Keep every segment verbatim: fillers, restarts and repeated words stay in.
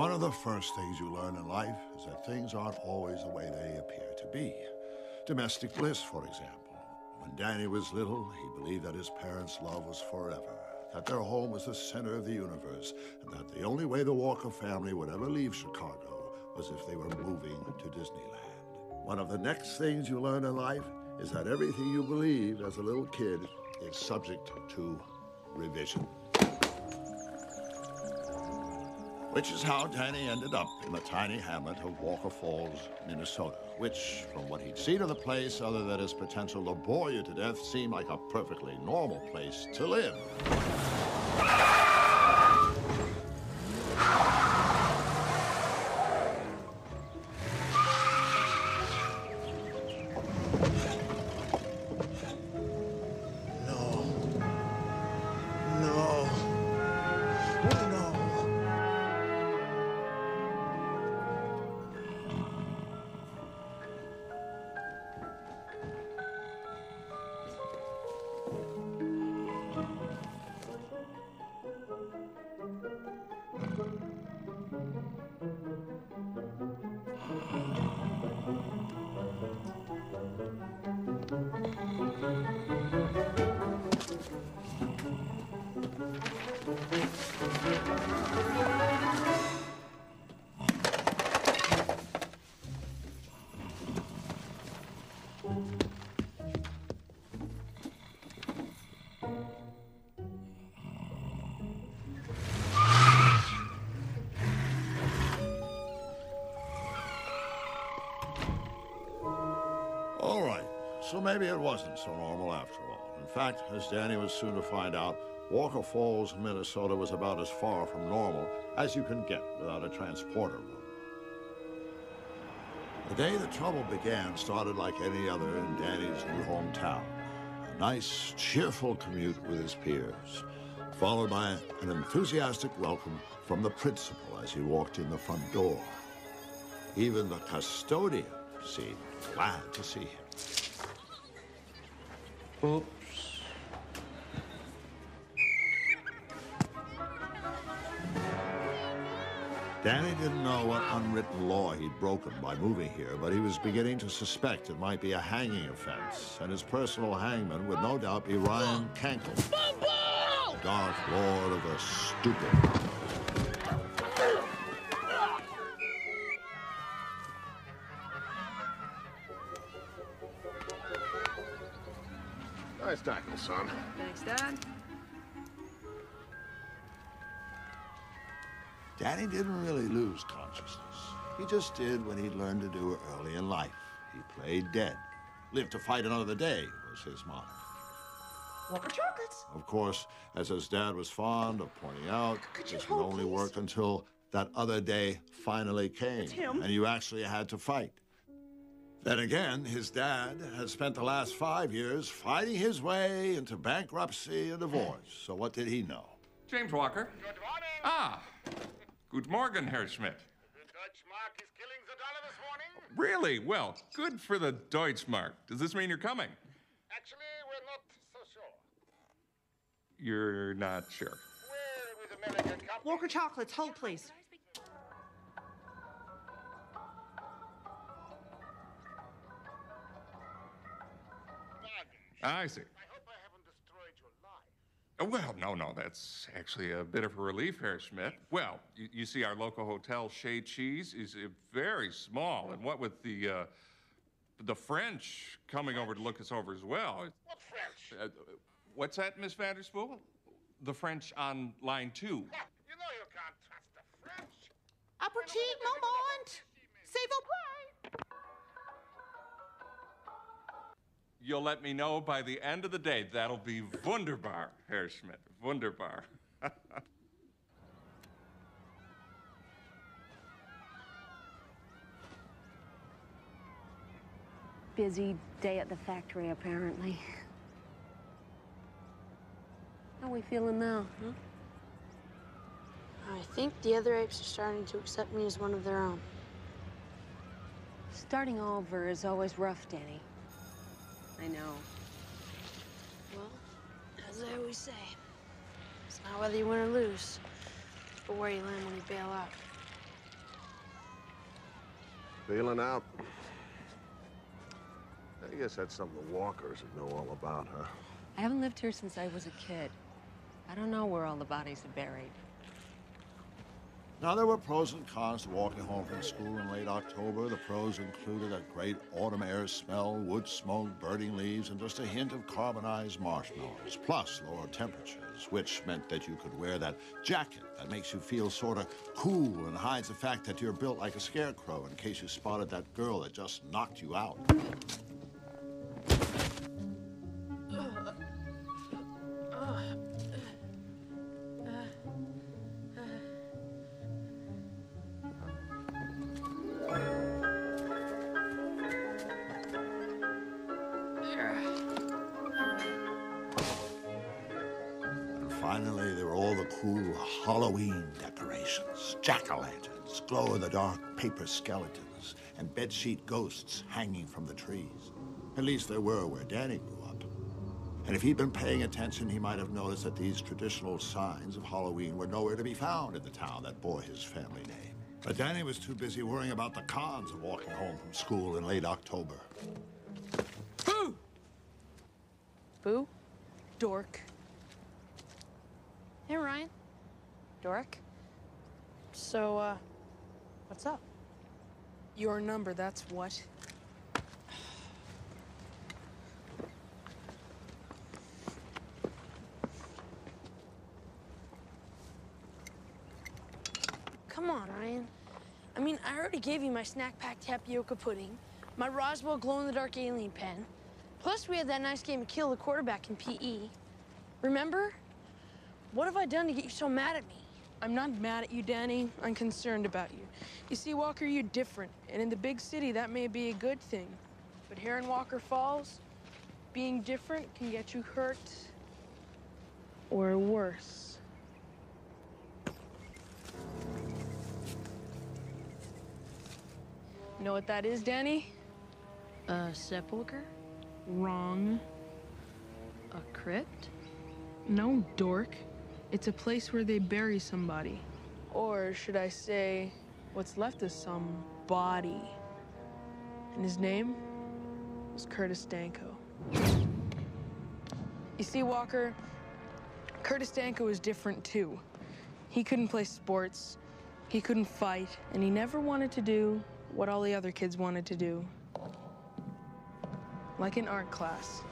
One of the first things you learn in life is that things aren't always the way they appear to be. Domestic bliss, for example. When Danny was little, he believed that his parents' love was forever, that their home was the center of the universe, and that the only way the Walker family would ever leave Chicago was if they were moving to Disneyland. One of the next things you learn in life is that everything you believed as a little kid is subject to revision. Which is how Danny ended up in the tiny hamlet of Walker Falls, Minnesota, which, from what he'd seen of the place, other than its potential to bore you to death, seemed like a perfectly normal place to live. All right, so maybe it wasn't so normal after all. In fact, as Danny was soon to find out, Walker Falls, Minnesota was about as far from normal as you can get without a transporter room. The day the trouble began started like any other in Danny's new hometown. A nice, cheerful commute with his peers, followed by an enthusiastic welcome from the principal as he walked in the front door. Even the custodian seemed glad to see him. Oops. Danny didn't know what unwritten law he'd broken by moving here, but he was beginning to suspect it might be a hanging offense, and his personal hangman would no doubt be Ryan Cankle, the Dark Lord of the Stupid. Nice tackle, son. Thanks, Dad. Danny didn't really lose consciousness. He just did what he'd learned to do early in life. He played dead. Live to fight another day was his motto. Walker chocolates. Of course, as his dad was fond of pointing out, this would only work until that other day finally came. It's him. And you actually had to fight. Then again, his dad had spent the last five years fighting his way into bankruptcy and divorce. So what did he know? James Walker. Good morning. Ah. Good morning, Herr Schmidt. The Deutschmark is killing the dollar this morning. Really? Well, good for the Deutschmark. Does this mean you're coming? Actually, we're not so sure. You're not sure. We're with American company. Walker chocolates, hold please. I see. I hope I haven't destroyed your life. Well, no, no, that's actually a bit of a relief, Herr Schmidt. Well, you, you see, our local hotel, Chez Cheese, is uh, very small, and what with the uh, the French coming over to look us over as well. What French? Uh, what's that, Miss Vanderspool? The French on line two. You know you can't trust the French. Aperitif, moment. S'il vous plaît. You'll let me know by the end of the day. That'll be wunderbar, Herr Schmidt. Wunderbar. Busy day at the factory, apparently. How are we feeling now, huh? I think the other apes are starting to accept me as one of their own. Starting over is always rough, Danny. I know. Well, as I always say, it's not whether you win or lose, but where you land when you bail out. Feeling out. I guess that's something the Walkers would know all about, huh? I haven't lived here since I was a kid. I don't know where all the bodies are buried. Now, there were pros and cons to walking home from school in late October. The pros included a great autumn air smell, wood smoke, burning leaves, and just a hint of carbonized marshmallows, plus lower temperatures, which meant that you could wear that jacket that makes you feel sort of cool and hides the fact that you're built like a scarecrow in case you spotted that girl that just knocked you out. Finally, there were all the cool Halloween decorations, jack-o'-lanterns, glow-in-the-dark paper skeletons, and bedsheet ghosts hanging from the trees. At least there were where Danny grew up. And if he'd been paying attention, he might have noticed that these traditional signs of Halloween were nowhere to be found in the town that bore his family name. But Danny was too busy worrying about the cons of walking home from school in late October. Boo! Boo? Dork. Hey, Ryan. Dork? So, uh, what's up? Your number, that's what. Come on, Ryan. I mean, I already gave you my snack pack tapioca pudding, my Roswell glow-in-the-dark alien pen, plus we had that nice game of Kill the Quarterback in P E. Remember? What have I done to get you so mad at me? I'm not mad at you, Danny. I'm concerned about you. You see, Walker, you're different. And in the big city, that may be a good thing. But here in Walker Falls, being different can get you hurt or worse. You know what that is, Danny? A sepulcher? Wrong. A crypt? No, dork. It's a place where they bury somebody. Or should I say, what's left of some body. And his name was Curtis Danko. You see, Walker, Curtis Danko was different too. He couldn't play sports, he couldn't fight, and he never wanted to do what all the other kids wanted to do. Like in art class.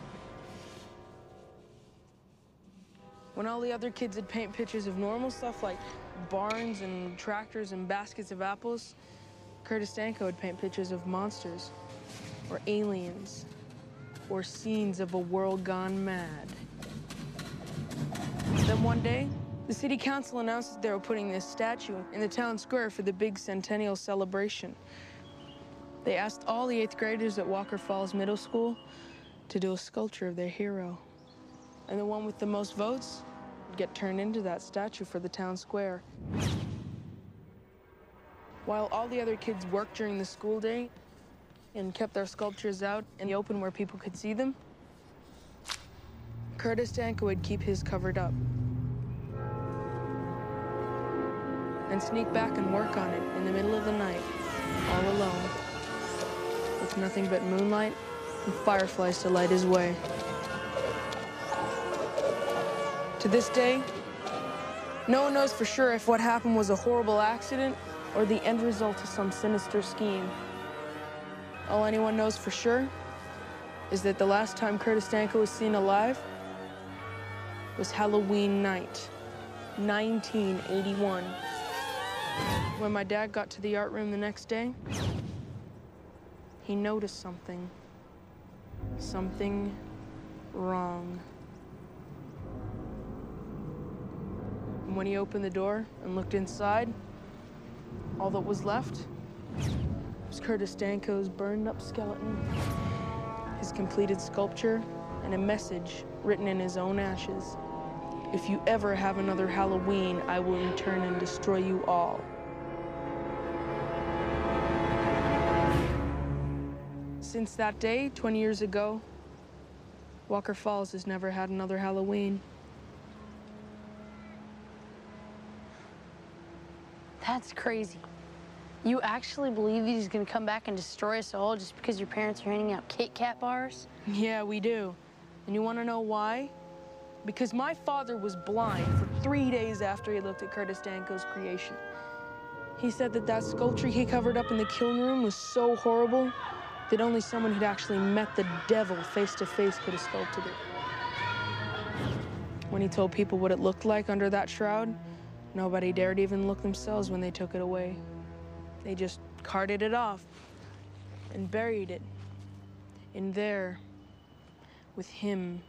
When all the other kids would paint pictures of normal stuff like barns and tractors and baskets of apples, Curtis Danko would paint pictures of monsters, or aliens, or scenes of a world gone mad. Then one day, the city council announced that they were putting this statue in the town square for the big centennial celebration. They asked all the eighth graders at Walker Falls Middle School to do a sculpture of their hero. And the one with the most votes would get turned into that statue for the town square. While all the other kids worked during the school day and kept their sculptures out in the open where people could see them, Curtis Danko would keep his covered up and sneak back and work on it in the middle of the night, all alone, with nothing but moonlight and fireflies to light his way. To this day, no one knows for sure if what happened was a horrible accident or the end result of some sinister scheme. All anyone knows for sure is that the last time Curtis Danko was seen alive was Halloween night, nineteen eighty-one. When my dad got to the art room the next day, he noticed something. Something wrong. And when he opened the door and looked inside, all that was left was Curtis Danko's burned up skeleton, his completed sculpture, and a message written in his own ashes. If you ever have another Halloween, I will return and destroy you all. Since that day, twenty years ago, Walker Falls has never had another Halloween. That's crazy. You actually believe he's gonna come back and destroy us all just because your parents are handing out Kit Kat bars? Yeah, we do. And you wanna know why? Because my father was blind for three days after he looked at Curtis Danko's creation. He said that that sculpture he covered up in the kiln room was so horrible that only someone who'd actually met the devil face to face could have sculpted it. When he told people what it looked like under that shroud, nobody dared even look themselves when they took it away. They just carted it off and buried it in there with him.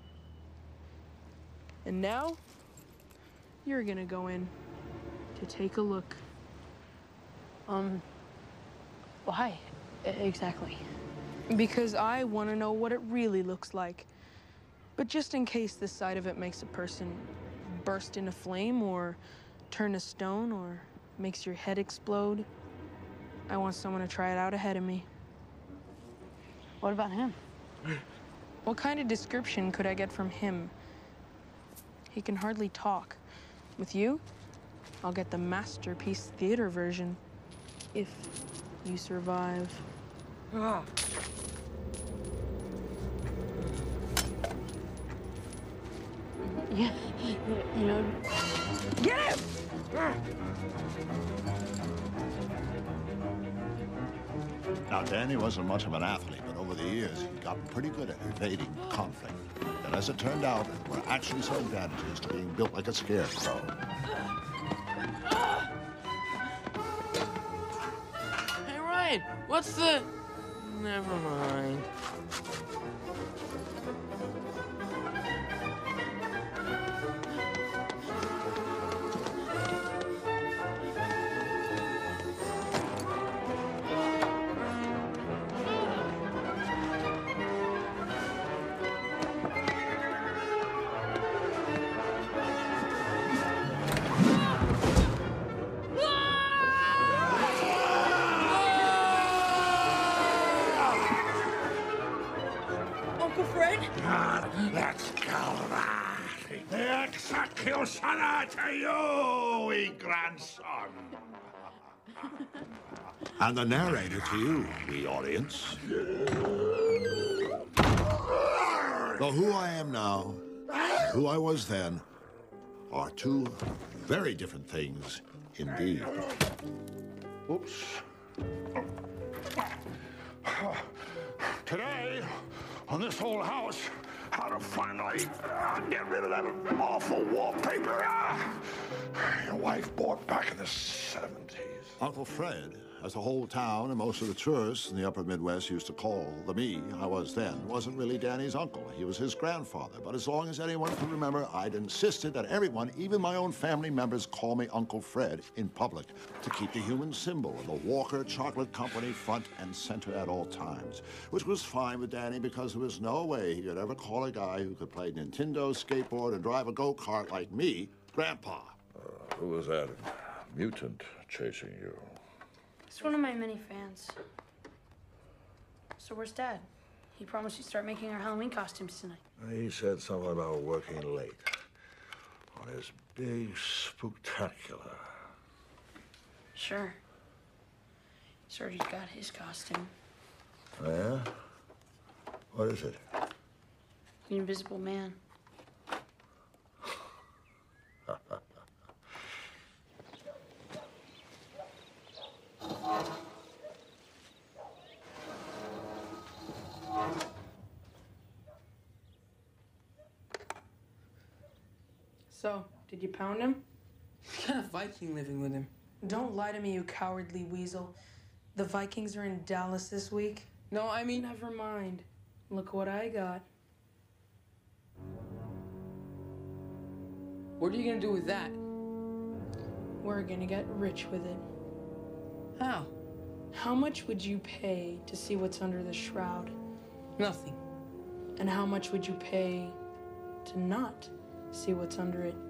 And now, you're gonna go in to take a look. Um, why e- exactly? Because I want to know what it really looks like. But just in case the sight of it makes a person burst into flame or turn to stone or makes your head explode, I want someone to try it out ahead of me. What about him? What kind of description could I get from him? He can hardly talk. With you, I'll get the masterpiece theater version. If you survive. Oh. Yeah, you know. Get him! Now, Danny wasn't much of an athlete, but over the years, he got pretty good at evading conflict. And as it turned out, there were actually some advantages to being built like a scarecrow. Hey, Ryan, what's the... Never mind. Uncle Fred? Let's go, lad. The executioner to you, we grandson. And the narrator to you, the audience. Though who I am now, and who I was then, are two very different things indeed. Oops. Today, on this whole house, how to finally uh, get rid of that awful wallpaper uh, your wife bought back in the seventies. Uncle Fred, as the whole town and most of the tourists in the upper Midwest used to call the me I was then, wasn't really Danny's uncle. He was his grandfather. But as long as anyone could remember, I'd insisted that everyone, even my own family members, call me Uncle Fred in public to keep the human symbol of the Walker Chocolate Company front and center at all times, which was fine with Danny because there was no way he could ever call a guy who could play Nintendo, skateboard, and drive a go-kart like me, Grandpa. Uh, who was that mutant chasing you? It's one of my many fans. So where's Dad? He promised he'd start making our Halloween costumes tonight. He said something about working late on his big spooktacular. Sure. He's already got his costume. Oh, yeah? What is it? The Invisible Man. So, did you pound him? What kind of Viking living with him? Don't lie to me, you cowardly weasel. The Vikings are in Dallas this week. No, I mean... Never mind. Look what I got. What are you gonna do with that? We're gonna get rich with it. How? How much would you pay to see what's under the shroud? Nothing. And how much would you pay to not see what's under it?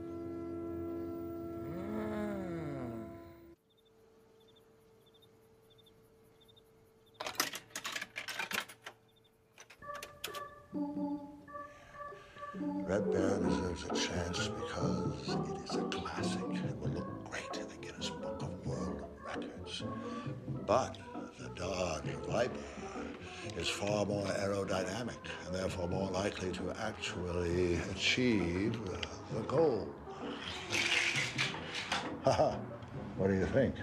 Red Bear deserves a chance because it is a classic and will look great in the Guinness Book of World Records. records. But the Dog Viper is far more aerodynamic and therefore more likely to actually achieve uh, the goal. Haha, what do you think?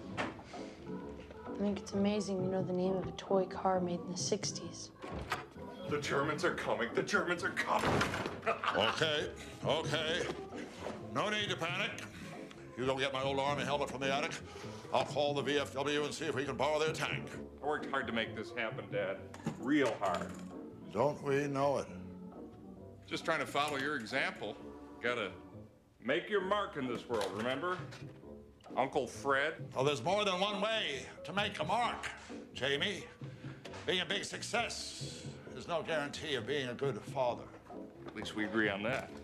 I think it's amazing you know the name of a toy car made in the sixties. The Germans are coming. The Germans are coming. Okay, okay. No need to panic. You go get my old army helmet from the attic. I'll call the V F W and see if we can borrow their tank. I worked hard to make this happen, Dad. Real hard. Don't we know it? Just trying to follow your example. Gotta make your mark in this world, remember? Uncle Fred. Well, there's more than one way to make a mark, Jamie. Being a big success is no guarantee of being a good father. At least we agree on that.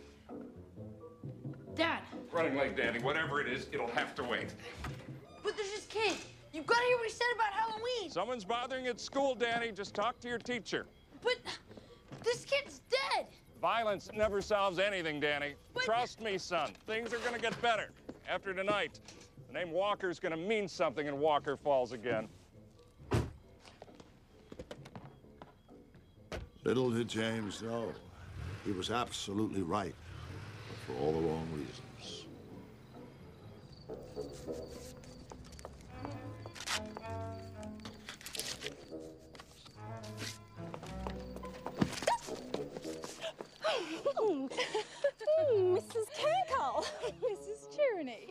Dad. Running late, Danny. Whatever it is, it'll have to wait. But there's this kid. You gotta hear what he said about Halloween. Someone's bothering at school, Danny. Just talk to your teacher. But this kid's dead. Violence never solves anything, Danny. But... Trust me, son. Things are gonna get better. After tonight, the name Walker's gonna mean something in Walker Falls again. Little did James know, he was absolutely right, but for all the wrong reasons. Missus Cankle. Missus Tierney.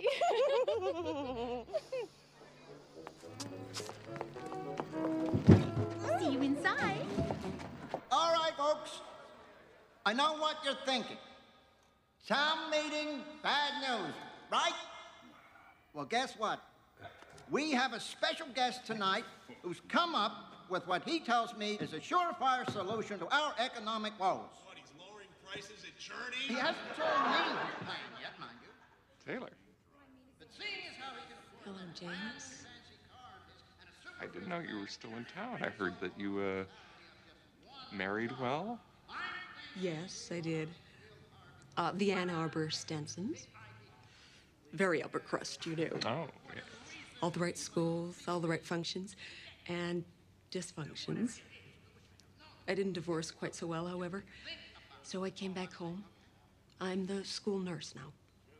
See you inside. All right, folks. I know what you're thinking. Town meeting, bad news, right? Well, guess what? We have a special guest tonight who's come up with what he tells me is a surefire solution to our economic woes. What, he's lowering prices at Journey? He hasn't told me his plan yet, mind you. Taylor. But seeing as how he can afford Hello, James. I didn't know you were still in town. I heard that you, uh, married well? Yes, I did. Uh, the Ann Arbor Stensons. Very upper crust, you know. Oh, yeah. All the right schools, all the right functions, and dysfunctions. I didn't divorce quite so well, however, so I came back home. I'm the school nurse now.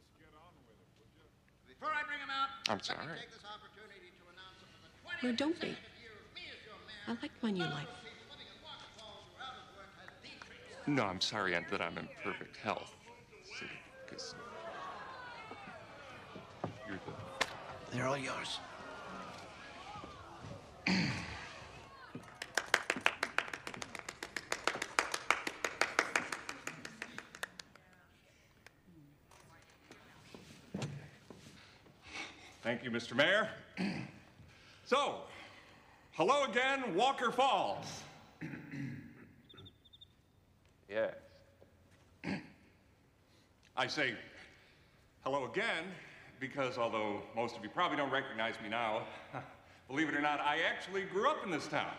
Before I bring him out, I'm sorry. let me take this opportunity to announce that for the No, don't be. twentieth year of me as your mayor, I like my new life. people living in Walker Falls who are out of work has decreased. No, I'm sorry Aunt, that I'm in perfect health. Because you're the... They're all yours. Thank you, Mister Mayor. So, hello again, Walker Falls. Yes. I say hello again because although most of you probably don't recognize me now, believe it or not, I actually grew up in this town.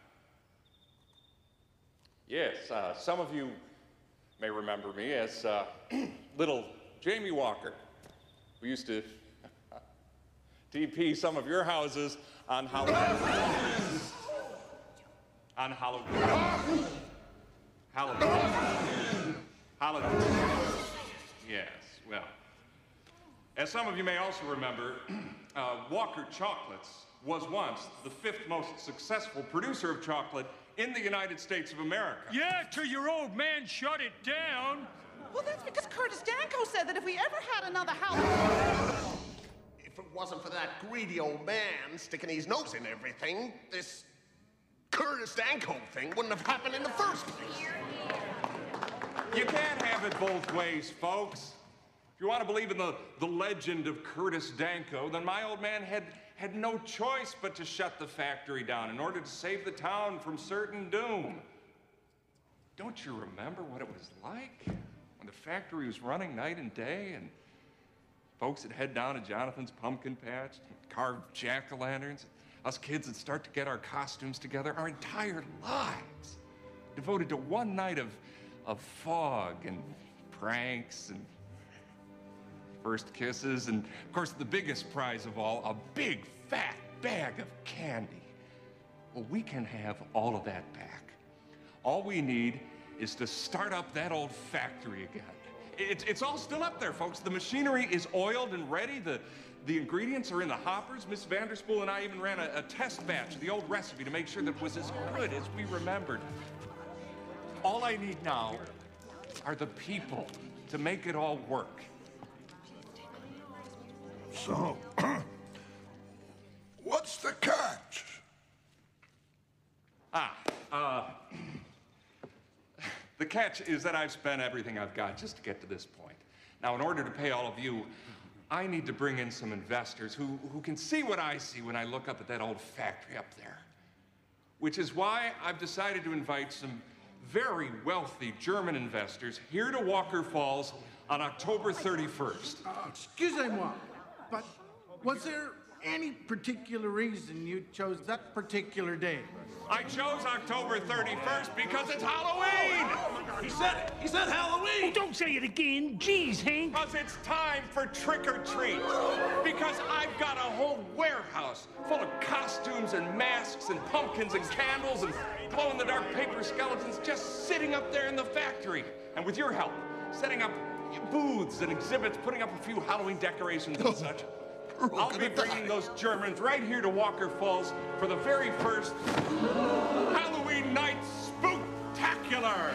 Yes, uh, some of you may remember me as uh, little Jamie Walker. We used to T P some of your houses on Halloween. on Halloween. Halloween. Halloween. Yes, well. As some of you may also remember, uh, Walker Chocolates was once the fifth most successful producer of chocolate in the United States of America. Yeah, till your old man shut it down. Well, that's because Curtis Danko said that if we ever had another house... If it wasn't for that greedy old man sticking his nose in everything, this Curtis Danko thing wouldn't have happened in the first place. You can't have it both ways, folks. If you want to believe in the, the legend of Curtis Danko, then my old man had, had no choice but to shut the factory down in order to save the town from certain doom. Don't you remember what it was like when the factory was running night and day and folks would head down to Jonathan's pumpkin patch, carve jack-o'-lanterns. Us kids would start to get our costumes together, our entire lives devoted to one night of, of fog and pranks and first kisses, and of course the biggest prize of all, a big fat bag of candy. Well, we can have all of that back. All we need is to start up that old factory again. It's, it's all still up there, folks. The machinery is oiled and ready. The, the ingredients are in the hoppers. Miss Vanderspool and I even ran a, a test batch of the old recipe to make sure that it was as good as we remembered. All I need now are the people to make it all work. So, what's the catch? Ah, uh, the catch is that I've spent everything I've got just to get to this point. Now, in order to pay all of you, I need to bring in some investors who, who can see what I see when I look up at that old factory up there. Which is why I've decided to invite some very wealthy German investors here to Walker Falls on October thirty-first. Uh, excusez-moi, but was there any particular reason you chose that particular day? I chose October thirty-first because it's Halloween! He said it! He said Halloween! Oh, don't say it again. Jeez, Hank. Because it's time for trick or treat. Because I've got a whole warehouse full of costumes and masks and pumpkins and candles and glow-in-the-dark paper skeletons just sitting up there in the factory. And with your help, setting up booths and exhibits, putting up a few Halloween decorations and such. I'll be bringing those Germans right here to Walker Falls for the very first Halloween night spooktacular.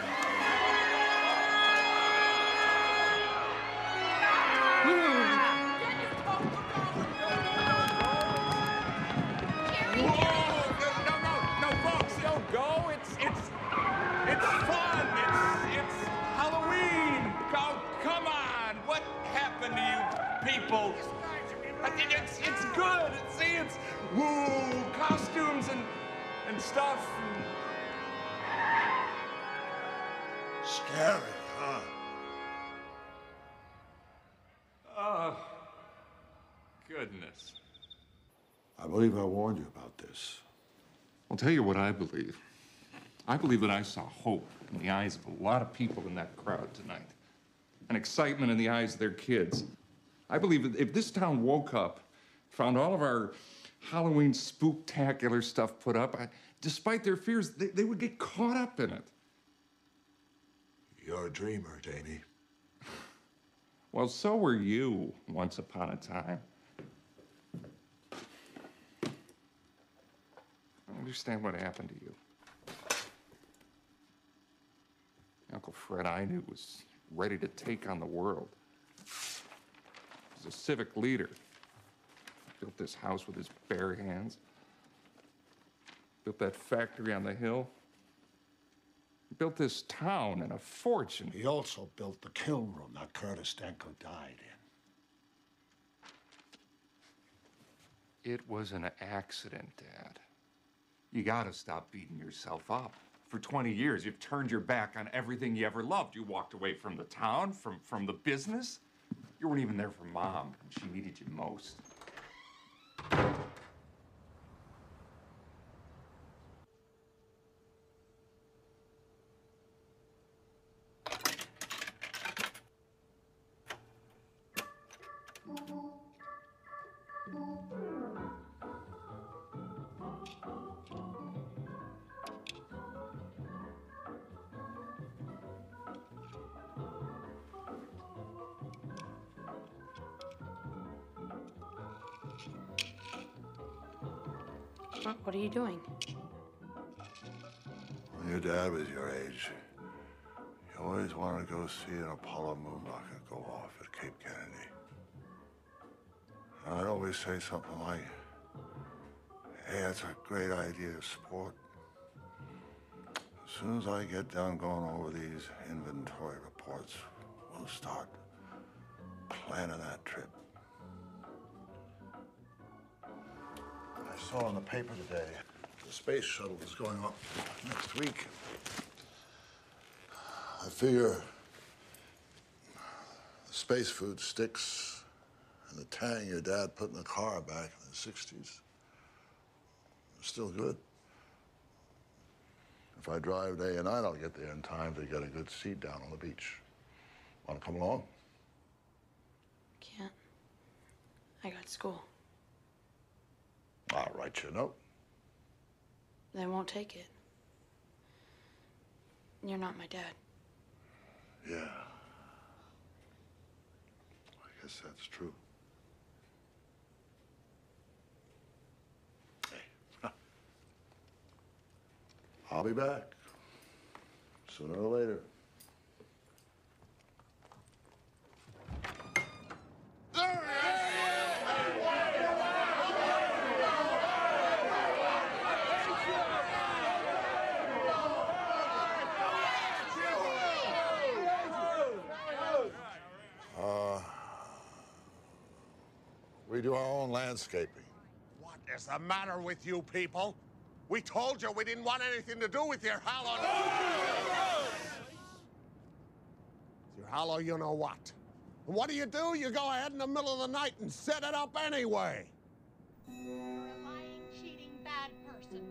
Whoa! No, no, no, folks, don't go. It's, it's, it's fun. It's, it's Halloween. Go, come on. What happened to you people? I think it's, it's good. See, it's, woo, costumes and, and stuff. Scary, huh? Oh, goodness. I believe I warned you about this. I'll tell you what I believe. I believe that I saw hope in the eyes of a lot of people in that crowd tonight, and excitement in the eyes of their kids. I believe that if this town woke up, found all of our Halloween spooktacular stuff put up, I, despite their fears, they, they would get caught up in it. You're a dreamer, Danny. Well, so were you once upon a time. I understand what happened to you. Uncle Fred I knew was ready to take on the world. He was a civic leader. Built this house with his bare hands. Built that factory on the hill. Built this town and a fortune. He also built the kiln room that Curtis Danko died in. It was an accident, Dad. You gotta stop beating yourself up. For twenty years, you've turned your back on everything you ever loved. You walked away from the town, from, from the business. You weren't even there for Mom when she needed you most. What are you doing? When your dad was your age, you always wanted to go see an Apollo moon rocket go off at Cape Kennedy. And I'd always say something like, hey, that's a great idea, sport. As soon as I get done going over these inventory reports, we'll start planning that trip. I saw in the paper today the space shuttle is going up next week. I figure the space food sticks and the tang your dad put in the car back in the sixties are still good. If I drive day and night, I'll get there in time to get a good seat down on the beach. Want to come along? Can't. I got school. I'll write you a note. They won't take it. You're not my dad. Yeah. I guess that's true. Hey. I'll be back. Sooner or later. Uh, we do our own landscaping. What is the matter with you people? We told you we didn't want anything to do with your hollow. Your hollow, you know what? And what do you do? You go ahead in the middle of the night and set it up anyway. You're a lying, cheating, bad person.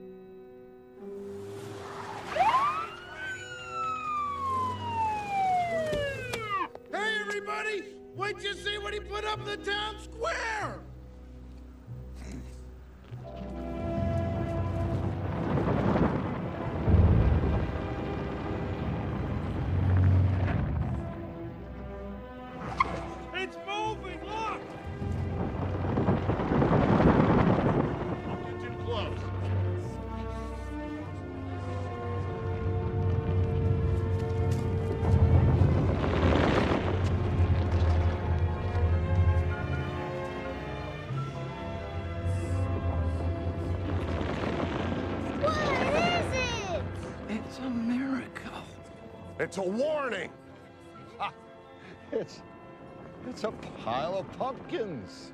Hey, everybody! What'd you see what he put up in the town square? It's moving, look! It's too close. It's a miracle. It's a warning. It's, it's a pile of pumpkins.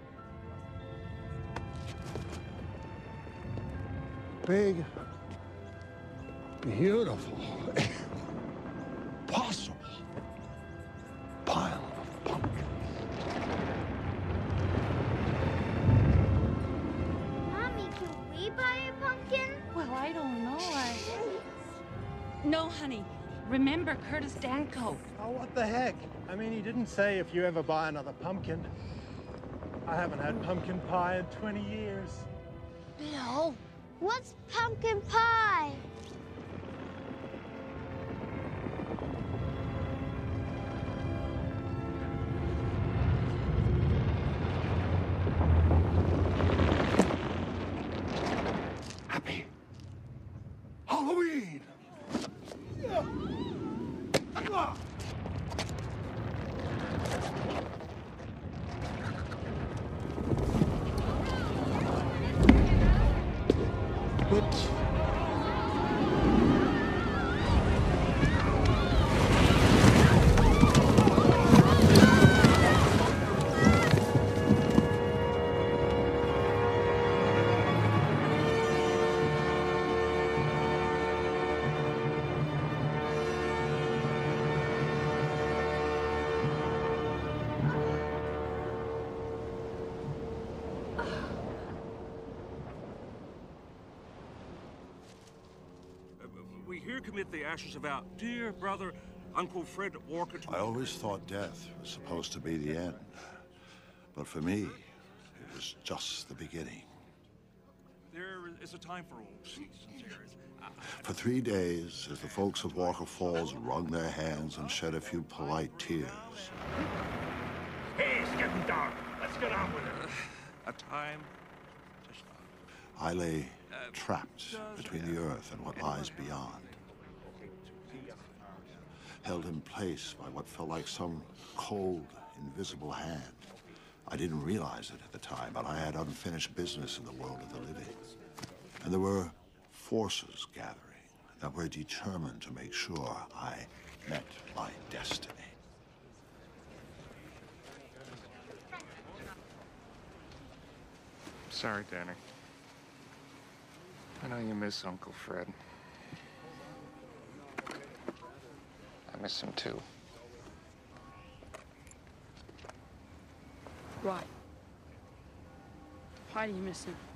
Big, beautiful, possible pile of pumpkins. Mommy, can we buy a pumpkin? Well, I don't know. I... No, honey. Remember Curtis Danko. Oh, what the heck? I mean, he didn't say if you ever buy another pumpkin. I haven't had pumpkin pie in twenty years. Bill, what's pumpkin pie? Happy Halloween! Whoops. We here commit the ashes of our dear brother, Uncle Fred Walker. I always thought death was supposed to be the end. But for me, it was just the beginning. There is a time for all seasons here. I, For three days, as the folks of Walker Falls wrung their hands and shed a few polite tears. Hey, it's getting dark. Let's get on with it. A time to stop. I lay trapped between the earth and what lies beyond. Held in place by what felt like some cold, invisible hand. I didn't realize it at the time, but I had unfinished business in the world of the living. And there were forces gathering that were determined to make sure I met my destiny. Sorry, Danny. I know you miss Uncle Fred. I miss him too. Why? Why do you miss him?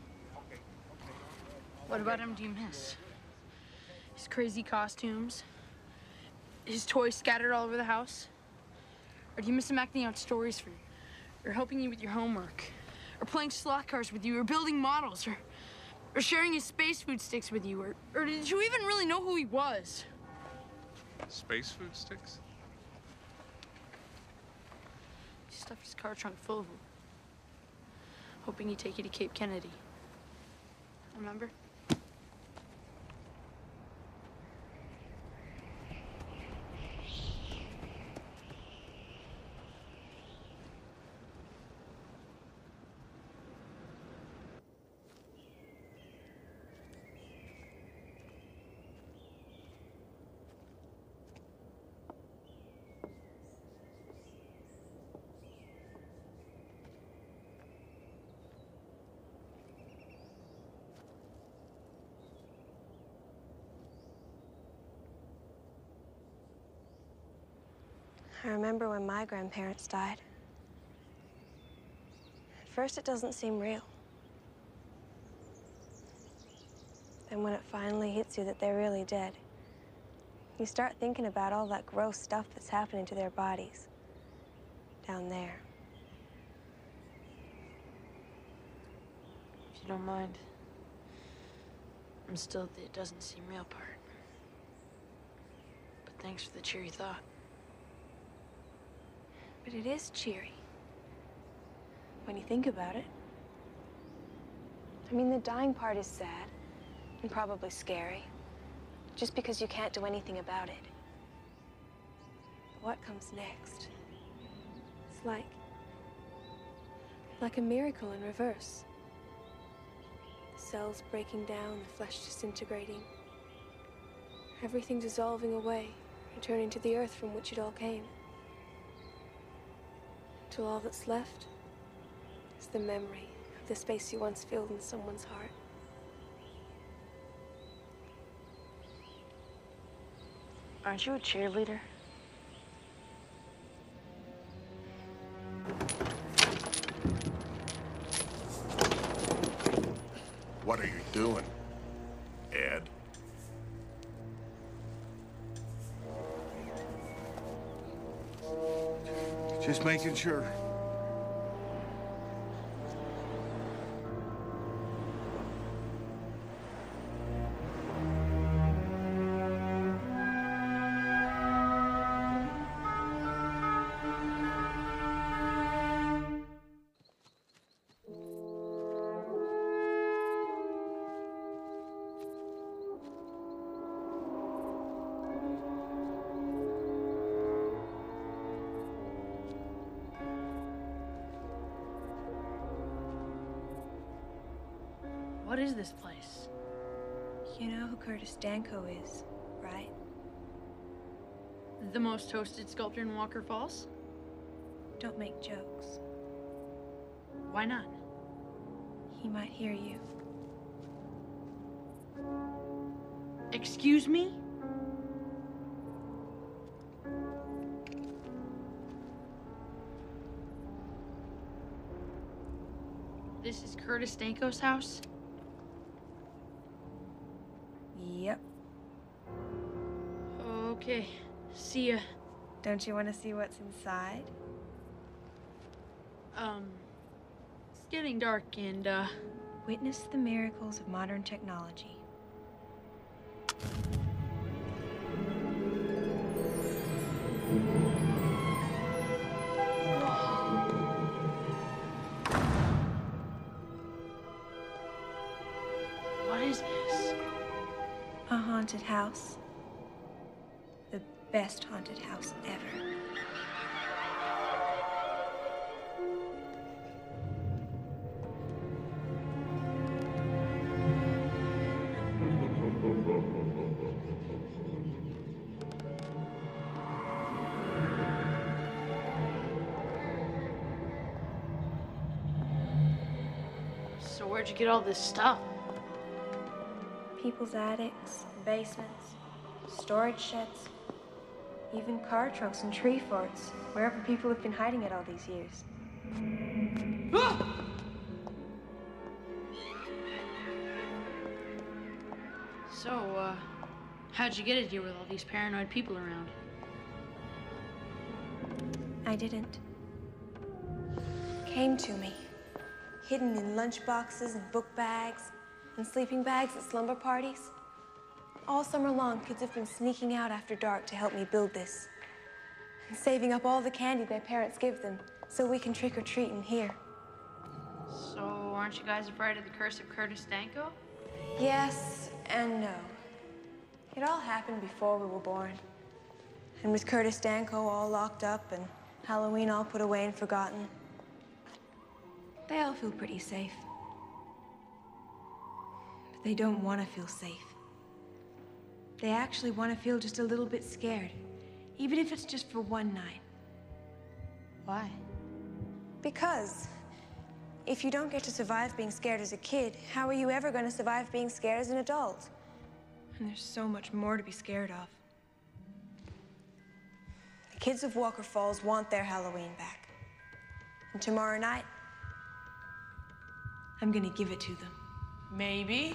What about him do you miss? His crazy costumes? His toys scattered all over the house? Or do you miss him acting out stories for you? or helping you with your homework, or playing slot cars with you, or building models, or, or sharing his space food sticks with you, or, or did you even really know who he was? Space food sticks? He stuffed his car trunk full of them, hoping he'd take you to Cape Kennedy. Remember? I remember when my grandparents died. At first, it doesn't seem real. Then when it finally hits you that they're really dead, you start thinking about all that gross stuff that's happening to their bodies down there. If you don't mind, I'm still at the it doesn't seem real part. But thanks for the cheery thought. But it is cheery, when you think about it. I mean, the dying part is sad, and probably scary, just because you can't do anything about it. But what comes next? It's like, like a miracle in reverse. The cells breaking down, the flesh disintegrating, everything dissolving away, returning to the earth from which it all came. Till all that's left is the memory of the space you once filled in someone's heart. Aren't you a cheerleader? What are you doing, Ed? Just making sure. What is this place? You know who Curtis Danko is, right? The most toasted sculptor in Walker Falls? Don't make jokes. Why not? He might hear you. Excuse me? This is Curtis Danko's house? Yep. Okay. See ya. Don't you want to see what's inside? Um, it's getting dark and, uh... Witness the miracles of modern technology. What is this? A haunted house. The best haunted house ever. So where'd you get all this stuff? People's attics, basements, storage sheds, even car trunks and tree forts, wherever people have been hiding it all these years. So, uh, how'd you get it here with all these paranoid people around? I didn't. came to me, hidden in lunch boxes and book bags and sleeping bags at slumber parties. All summer long, kids have been sneaking out after dark to help me build this, and saving up all the candy their parents give them so we can trick or treat in here. So, aren't you guys afraid of the curse of Curtis Danko? Yes and no. It all happened before we were born. And with Curtis Danko all locked up and Halloween all put away and forgotten, they all feel pretty safe. But they don't want to feel safe. They actually want to feel just a little bit scared, even if it's just for one night. Why? Because if you don't get to survive being scared as a kid, how are you ever going to survive being scared as an adult? And there's so much more to be scared of. The kids of Walker Falls want their Halloween back. And tomorrow night, I'm gonna give it to them. Maybe.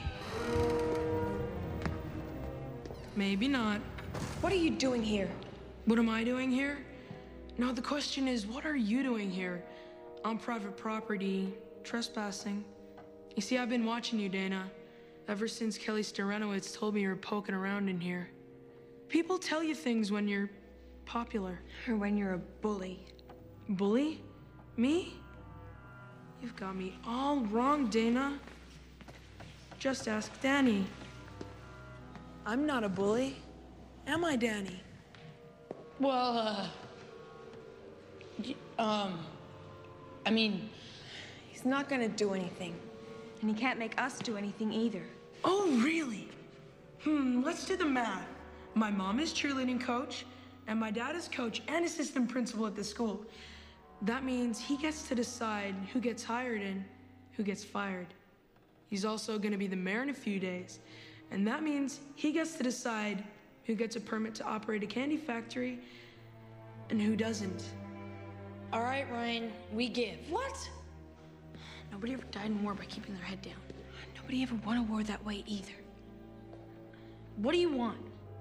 Maybe not. What are you doing here? What am I doing here? No, the question is, what are you doing here? On private property, trespassing. You see, I've been watching you, Dana. Ever since Kelly Storenowitz told me you were poking around in here. People tell you things when you're popular. Or when you're a bully. Bully? Me? You've got me all wrong, Dana. Just ask Danny. I'm not a bully. Am I, Danny? Well, uh... y- Um... I mean... He's not gonna do anything. And he can't make us do anything either. Oh, really? Hmm, let's do the math. My mom is cheerleading coach, and my dad is coach and assistant principal at the school. That means he gets to decide who gets hired and who gets fired. He's also gonna be the mayor in a few days, and that means he gets to decide who gets a permit to operate a candy factory and who doesn't. All right, Ryan, we give. What? Nobody ever died in war by keeping their head down. Nobody ever won a war that way either. What do you want?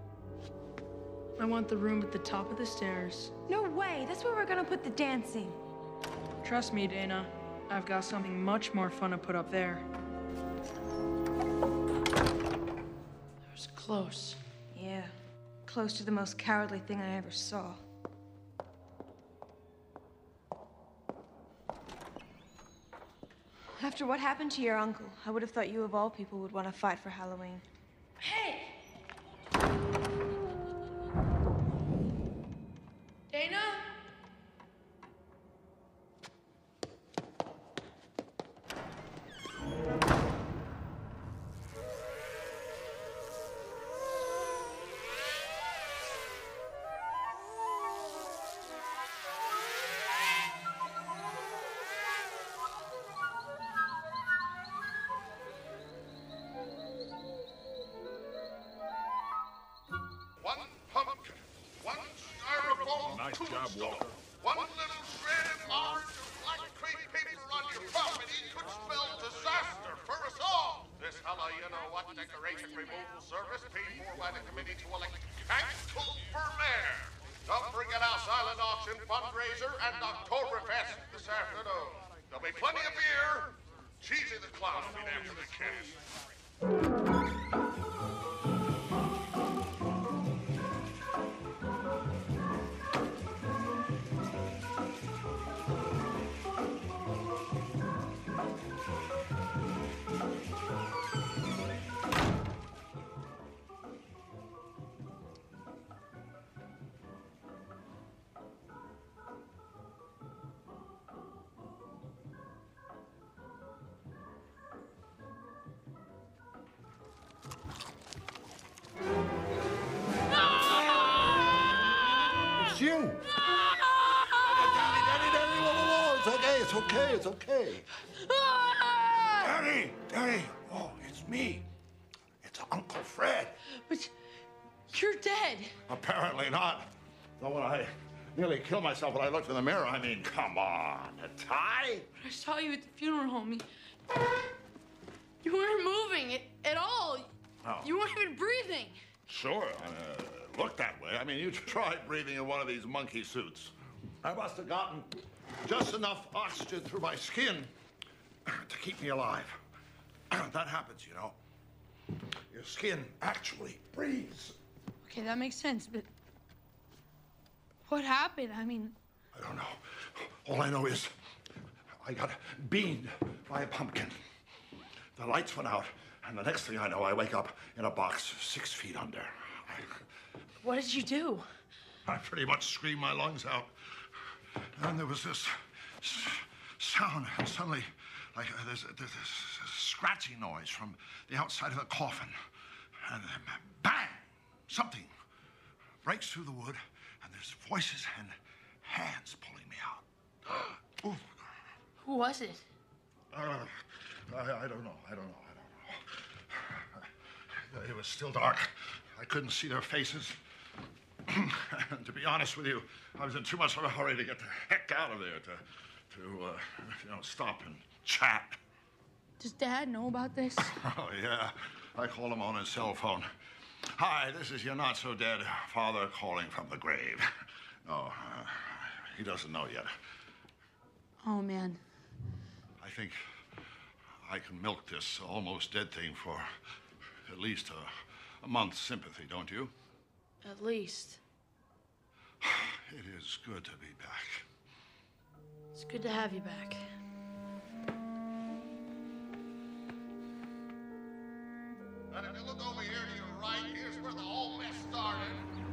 I want the room at the top of the stairs. No way, that's where we're gonna put the dancing. Trust me, Dana. I've got something much more fun to put up there. That was close. Yeah, close to the most cowardly thing I ever saw. After what happened to your uncle, I would have thought you of all people would want to fight for Halloween. Hey! Dana? One pumpkin, one styrofoam Nice job, tombstone, Walker. one little shred of orange or black crepe paper on your property could spell disaster for us all. This hella, you know what, decoration removal service paid for by the committee to elect Cankle for mayor. Don't forget our silent auction fundraiser and Oktoberfest this afternoon. There'll be plenty of beer. Cheesy the Clown will be there for the kids. It's you. Danny, Danny, Danny, whoa, whoa, whoa. It's okay, it's okay, it's okay. Danny, Danny, oh, it's me. It's Uncle Fred. But you're dead. Apparently not. Though when I nearly killed myself when I looked in the mirror, I mean, come on, a tie? I saw you at the funeral home. You, you weren't moving at, at all. Oh. You weren't even breathing. Sure, uh, it looked that way. I mean, you tried breathing in one of these monkey suits. I must have gotten just enough oxygen through my skin to keep me alive. That happens, you know. Your skin actually breathes. Okay, that makes sense, but what happened? I mean... I don't know. All I know is I got beamed by a pumpkin. The lights went out, and the next thing I know, I wake up in a box six feet under. What did you do? I pretty much screamed my lungs out. And there was this sound, and suddenly, like uh, there's, there's this scratching noise from the outside of the coffin. And then, bang! Something breaks through the wood, and there's voices and hands pulling me out. Ooh. Who was it? Uh, I, I don't know. I don't know. I don't know. It was still dark. I couldn't see their faces. And to be honest with you, I was in too much of a hurry to get the heck out of there to, to uh, you know, stop and chat. Does Dad know about this? Oh, yeah. I called him on his cell phone. Hi, this is your not-so-dead father calling from the grave. No, uh, he doesn't know yet. Oh, man. I think I can milk this almost dead thing for at least a, a month's sympathy, don't you? At least. It is good to be back. It's good to have you back. And if you look over here to your right, here's where the whole mess started.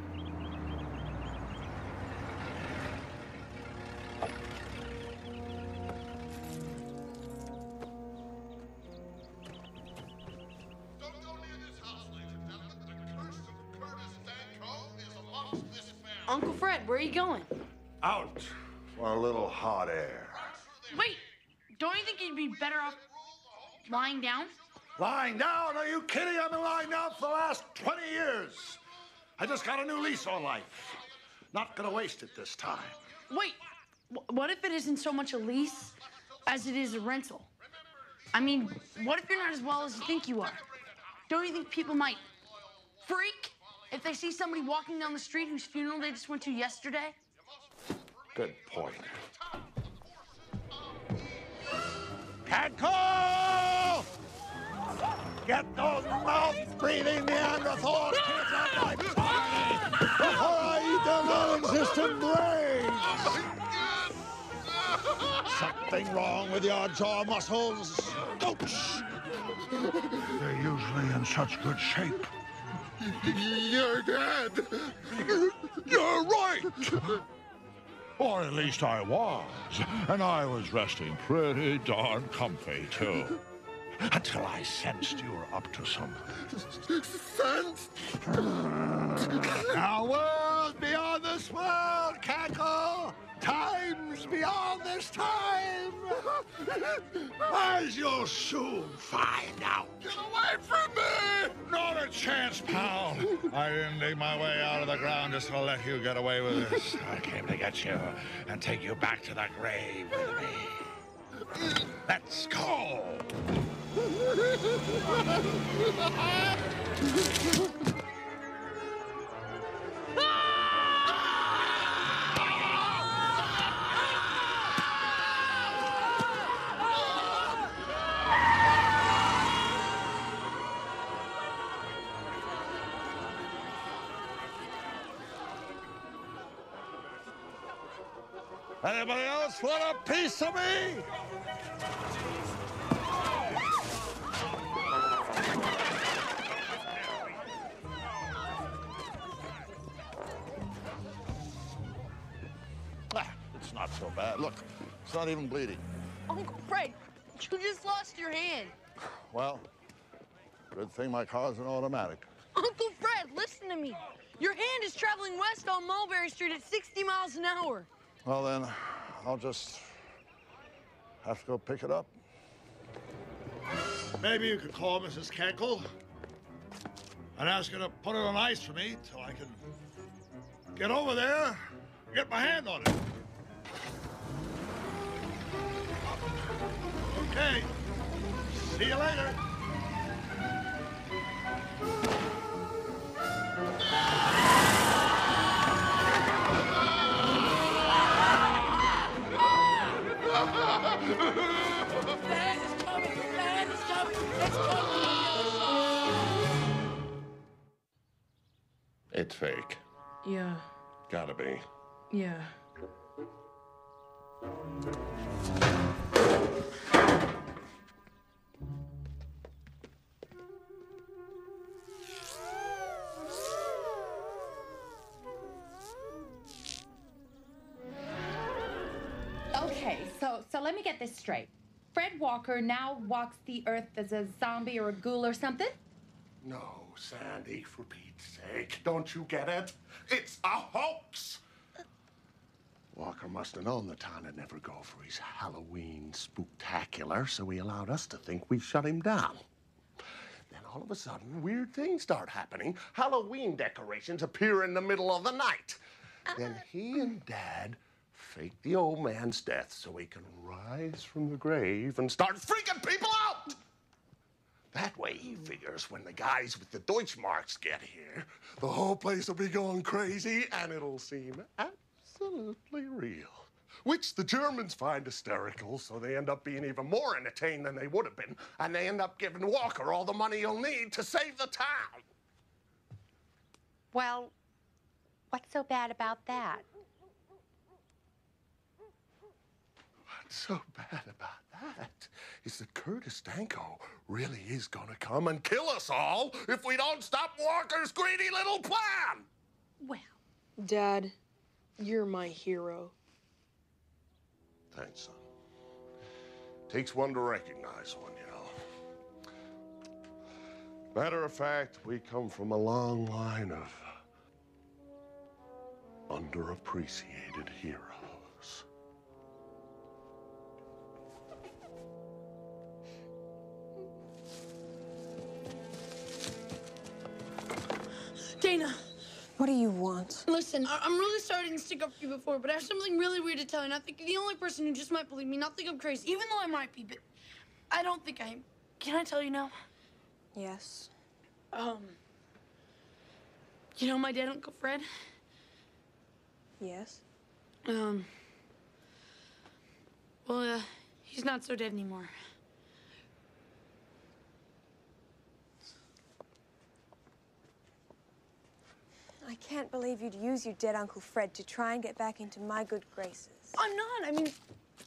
Don't go near this house, ladies and gentlemen. The curse of Curtis Danko is amongst this family. Uncle Fred, where are you going? Out for a little hot air. Wait, don't you think you'd be better off lying down? Lying down? Are you kidding? I've been lying down for the last twenty years. I just got a new lease on life. Not gonna waste it this time. Wait, wh- what if it isn't so much a lease as it is a rental? I mean, what if you're not as well as you think you are? Don't you think people might freak if they see somebody walking down the street whose funeral they just went to yesterday? Good point. Cackle! Get those mouth-breathing Neanderthal kids out my body before I eat their non-existent brains! Something wrong with your jaw muscles? Ouch! They're usually in such good shape. You're dead! You're right! Or at least I was. And I was resting pretty darn comfy, too. Until I sensed you were up to something. Sensed? Now, world beyond this world, Cackle! Times beyond this time! As you'll soon find out. Get away from me! Not a chance, pal. I didn't dig my way out of the ground just to let you get away with this. I came to get you and take you back to the grave with me. Let's go! Anybody else want a piece of me? Ah, it's not so bad. Look, it's not even bleeding. Uncle Fred, you just lost your hand. Well, good thing my car's an automatic. Uncle Fred, listen to me. Your hand is traveling west on Mulberry Street at sixty miles an hour. Well, then, I'll just have to go pick it up. Maybe you could call Missus Cankle and ask her to put it on ice for me till I can get over there and get my hand on it. Okay. See you later. Dad is coming! Dad is coming! It's coming! It's fake. Yeah. Gotta be. Yeah. Okay, so so let me get this straight. Fred Walker now walks the earth as a zombie or a ghoul or something? No, Sandy, for Pete's sake. Don't you get it? It's a hoax! Walker must have known the town would never go for his Halloween spooktacular, so he allowed us to think we shut him down. Then all of a sudden, weird things start happening. Halloween decorations appear in the middle of the night. Then he and Dad fake the old man's death so he can rise from the grave and start freaking people out! That way, he figures when the guys with the Deutschmarks get here, the whole place will be going crazy and it'll seem absolutely real. Which the Germans find hysterical, so they end up being even more entertained than they would have been, and they end up giving Walker all the money he'll need to save the town. Well, what's so bad about that? What's so bad about that is that Curtis Danko really is gonna come and kill us all if we don't stop Walker's greedy little plan! Well... Dad, you're my hero. Thanks, son. Takes one to recognize one, you know. Matter of fact, we come from a long line of underappreciated heroes. Dana! What do you want? Listen, I I'm really sorry I didn't stick up for you before, but I have something really weird to tell you, and I think you're the only person who just might believe me, not think I'm crazy, even though I might be, but I don't think I am. Can I tell you now? Yes. Um, you know my dad, Uncle Fred? Yes. Um, well, uh, he's not so dead anymore. I can't believe you'd use your dead Uncle Fred to try and get back into my good graces. I'm not, I mean...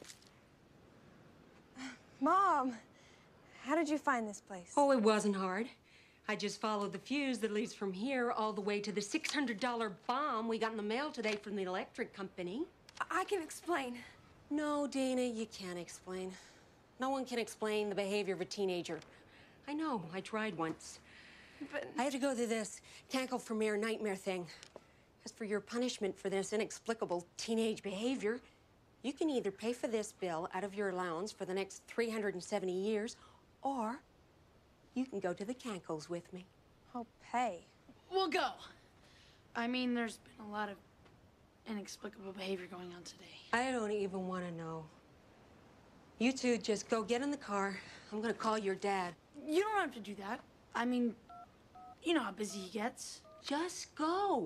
Mom, how did you find this place? Oh, it wasn't hard. I just followed the fuse that leads from here all the way to the six hundred dollar bomb we got in the mail today from the electric company. I can explain. No, Dana, you can't explain. No one can explain the behavior of a teenager. I know, I tried once. But I had to go through this Tanko for Mayor nightmare thing. As for your punishment for this inexplicable teenage behavior, you can either pay for this bill out of your allowance for the next three hundred seventy years, or you can go to the Cankles with me. I'll pay. We'll go. I mean, there's been a lot of inexplicable behavior going on today. I don't even want to know. You two just go get in the car. I'm gonna call your dad. You don't have to do that. I mean, you know how busy he gets. Just go.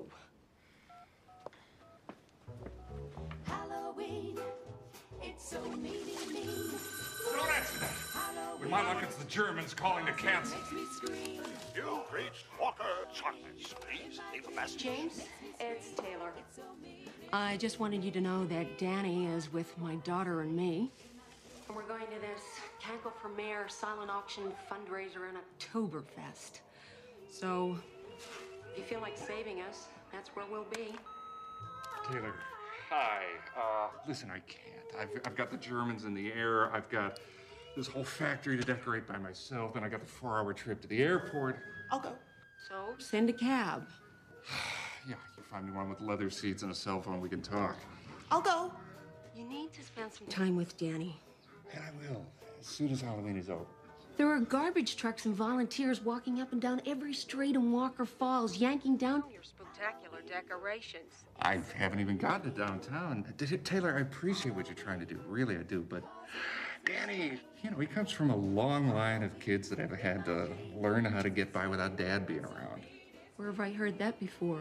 Halloween, it's so meany mean. Don't answer that. With my luck, it's the Germans calling to cancel. You reached Walker Chocolates. Please leave a message. James, it's Taylor. I just wanted you to know that Danny is with my daughter and me. We're going to this Cankle for Mayor silent auction fundraiser in Oktoberfest. So, if you feel like saving us, that's where we'll be. Taylor, hi. Uh, listen, I can't. I've, I've got the Germans in the air. I've got this whole factory to decorate by myself, and I got the four-hour trip to the airport. I'll go. So, send a cab. Yeah, you find me one with leather seats and a cell phone. We can talk. I'll go. You need to spend some time with Danny. And I will, as soon as Halloween is over. There are garbage trucks and volunteers walking up and down every street in Walker Falls, yanking down your spectacular decorations. I haven't even gotten to downtown. Taylor, I appreciate what you're trying to do. Really, I do. But Danny, you know, he comes from a long line of kids that have had to learn how to get by without Dad being around. Where have I heard that before?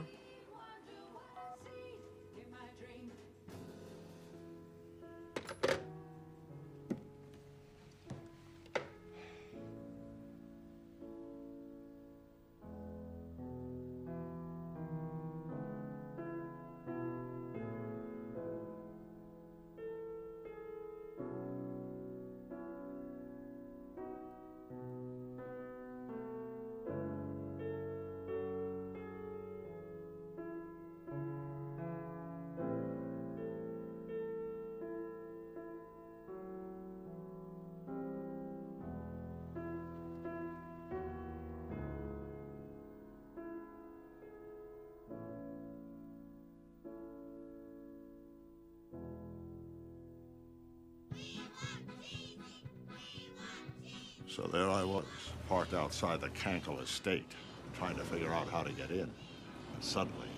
So there I was, parked outside the Cankle estate, trying to figure out how to get in. And suddenly,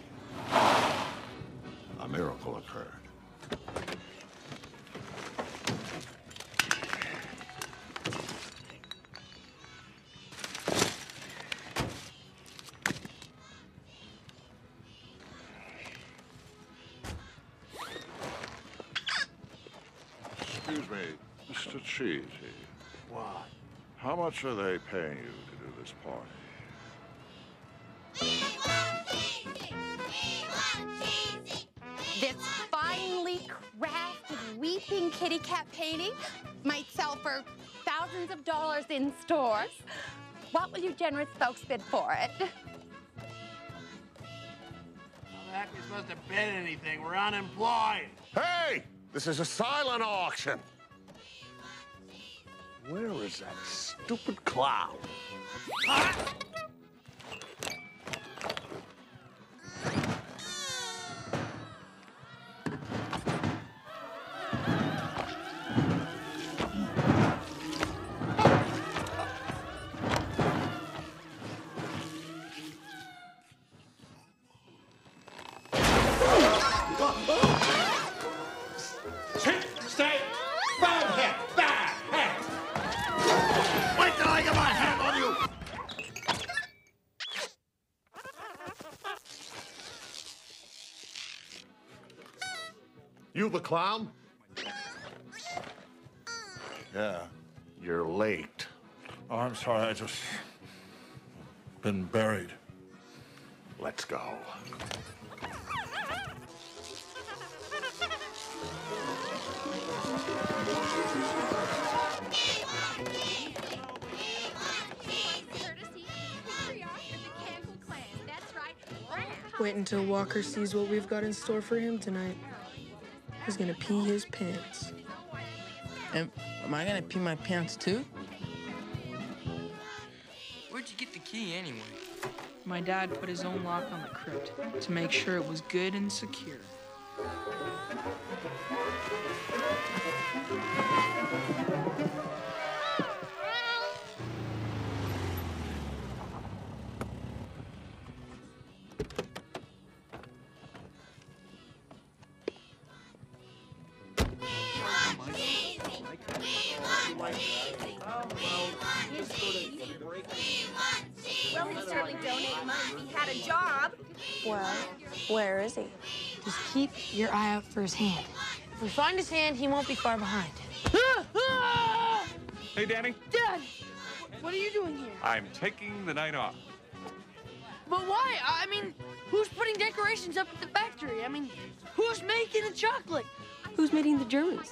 a miracle occurred. Excuse me, Mister Cheesy. What? How much are they paying you to do this party? This finely crafted weeping kitty cat painting might sell for thousands of dollars in stores. What will you generous folks bid for it? How the heck are we supposed to bid anything? We're unemployed. Hey! This is a silent auction. Where is that stupid clown? Ah! Stay! Bad hat! Bad hat! Wait till I get my hand on you! You the clown? Yeah. You're late. Oh, I'm sorry, I just been buried. Let's go. Wait until Walker sees what we've got in store for him tonight. He's gonna pee his pants. Am, am I gonna pee my pants too? Where'd you get the key anyway? My dad put his own lock on the crypt to make sure it was good and secure. Well, he'd certainly donate money if he had a job. Well, where is he? Just keep your eye out for his hand. If we find his hand, he won't be far behind. Hey, Danny. Dad, what are you doing here? I'm taking the night off. But why? I mean, who's putting decorations up at the factory? I mean, who's making the chocolate? Who's making the Germans?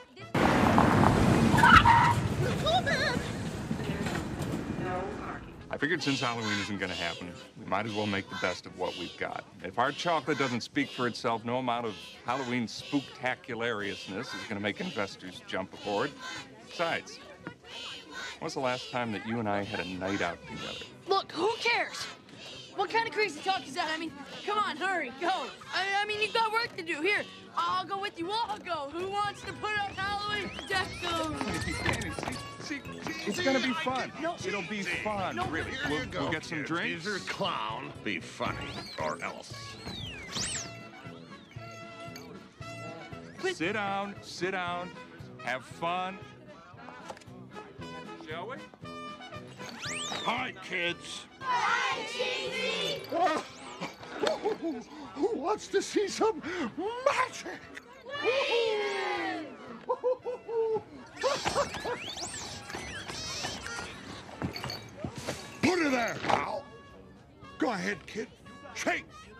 I figured since Halloween isn't going to happen, we might as well make the best of what we've got. If our chocolate doesn't speak for itself, no amount of Halloween spooktaculariousness is going to make investors jump aboard. Besides, when was the last time that you and I had a night out together? Look, who cares? What kind of crazy talk is that? I mean, come on, hurry, go. I, I mean, you've got work to do. Here, I'll go with you. I'll go. Who wants to put up Halloween decos? See, it's gonna be fun. No. It'll be fun, No. really. Here We'll, you go, we'll get some kids. drinks. Either clown, be funny, or else. Sit down, sit down, have fun. Shall we? Hi, kids. Hi, Cheesy! Who wants to see some magic? Put her there, pal. Go ahead, kid. Shake.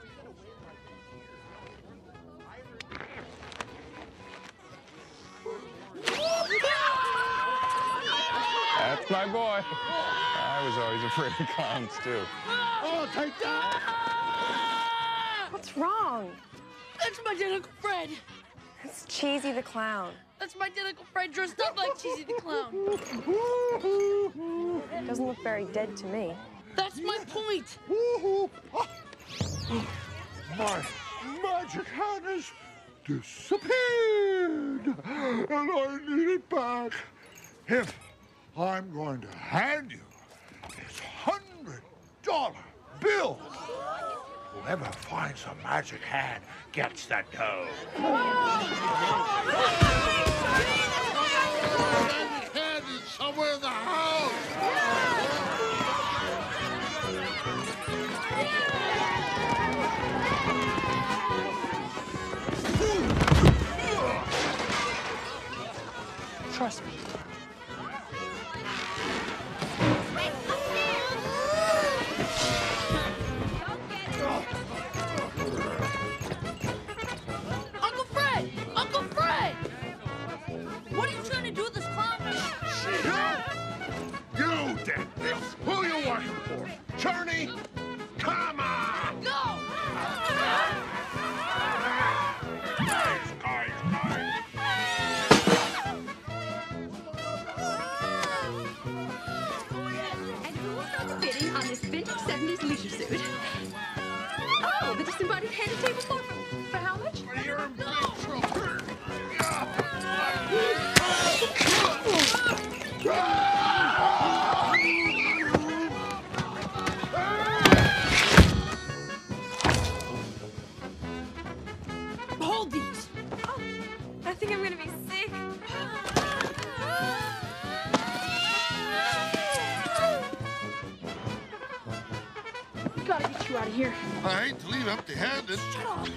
That's my boy. I was always afraid of clowns, too. Oh, take that! What's wrong? That's my identical Fred. It's Cheesy the Clown. That's my identical Fred dressed up like Cheesy the Clown. Doesn't look very dead to me. That's my point. My magic hat has disappeared, and I need it back. If I'm going to hand you this hundred dollar bill. Whoever finds a magic hand gets the dough. Magic hand is somewhere in the house. Trust me. Uncle Fred! Uncle Fred! What are you trying to do with this clown? You! You did this! Who are you working for? Journey? Come on! Go! Guys, guys, guys! And who starts bidding on this vintage seventies leisure suit? Oh, the disembodied head of table four. For how much? You're in big trouble. Hold these! Oh, I think I'm gonna be sick. We gotta get you out of here. I hate to leave empty-handed. Shut up!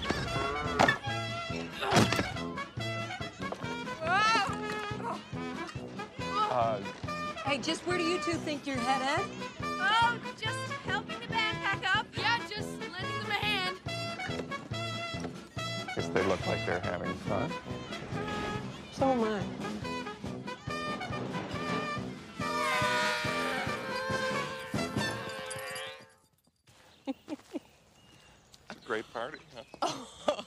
Uh, Hey, just where do you two think you're headed? Oh, just helping the band pack up. Yeah, just lending them a hand. guess they look like they're having fun. So am I. Great party, huh?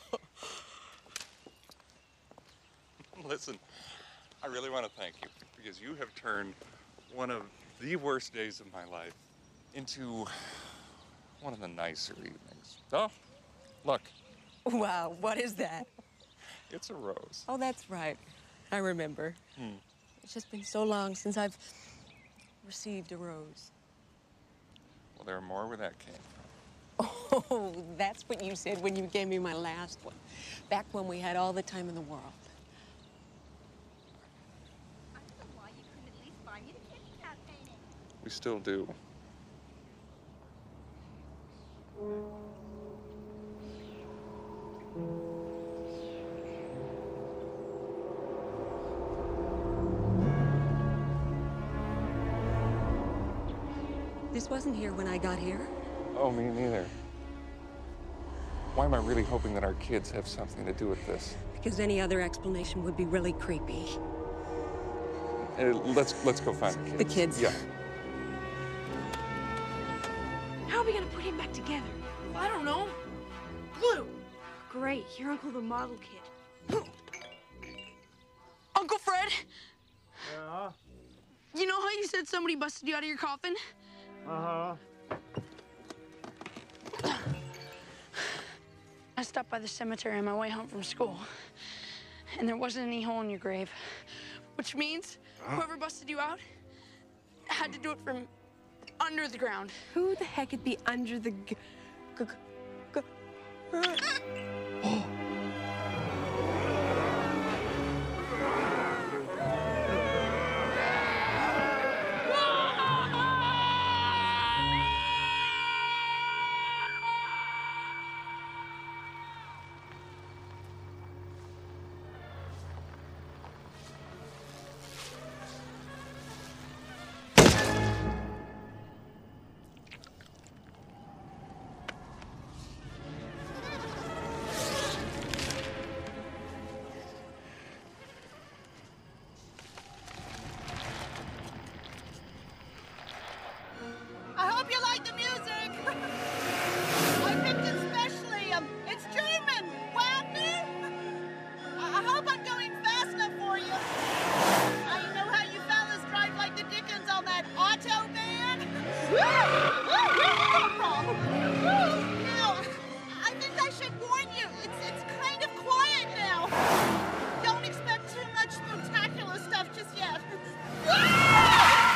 Listen, I really want to thank you because you have turned one of the worst days of my life into one of the nicer evenings. Oh, look. Wow, what is that? It's a rose. Oh, that's right. I remember. Hmm. It's just been so long since I've received a rose. Well, there are more where that came from. Oh, that's what you said when you gave me my last one. Back when we had all the time in the world. I don't know why you couldn't at least buy me the kitty cat painting. We still do. This wasn't here when I got here. Oh, me neither. Why am I really hoping that our kids have something to do with this? Because any other explanation would be really creepy. Uh, let's let's go find the kids. The kids? Yeah. How are we gonna put him back together? I don't know. Glue. Great, you're Uncle the model kid. Uncle Fred. Yeah? You know how you said somebody busted you out of your coffin? Uh-huh. I stopped by the cemetery on my way home from school, and there wasn't any hole in your grave, which means whoever busted you out had to do it from under the ground. Who the heck could be under the... G g g oh. I hope you like the music. I picked it specially. Um, it's German. Wagner. I, I hope I'm going fast enough for you. I know how you fellas drive like the Dickens on that Autobahn. Where did you come from? Now, I think I should warn you. It's it's kind of quiet now. Don't expect too much spectacular stuff just yet.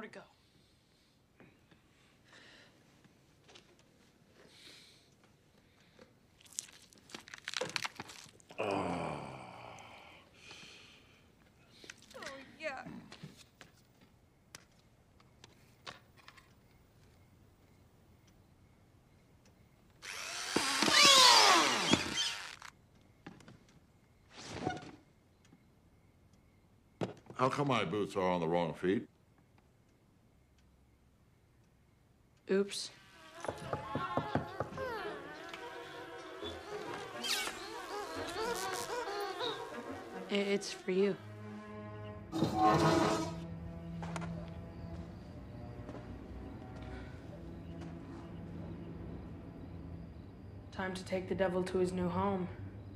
to go. Oh. Oh, yeah. How come my boots are on the wrong feet? Oops. I- It's for you. Time to take the devil to his new home.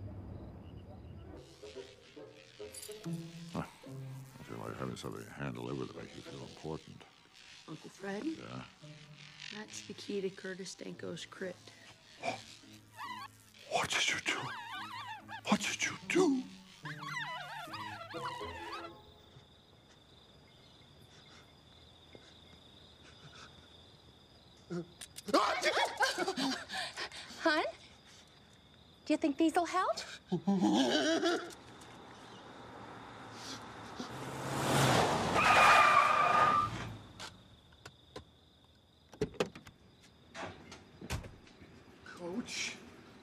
Huh. I feel like having somebody to hand deliver to make you feel important. Uncle Fred? Yeah? That's the key to Curtis Danko's crypt. What did you do? What did you do? Hun? Do you think these'll help? Coach?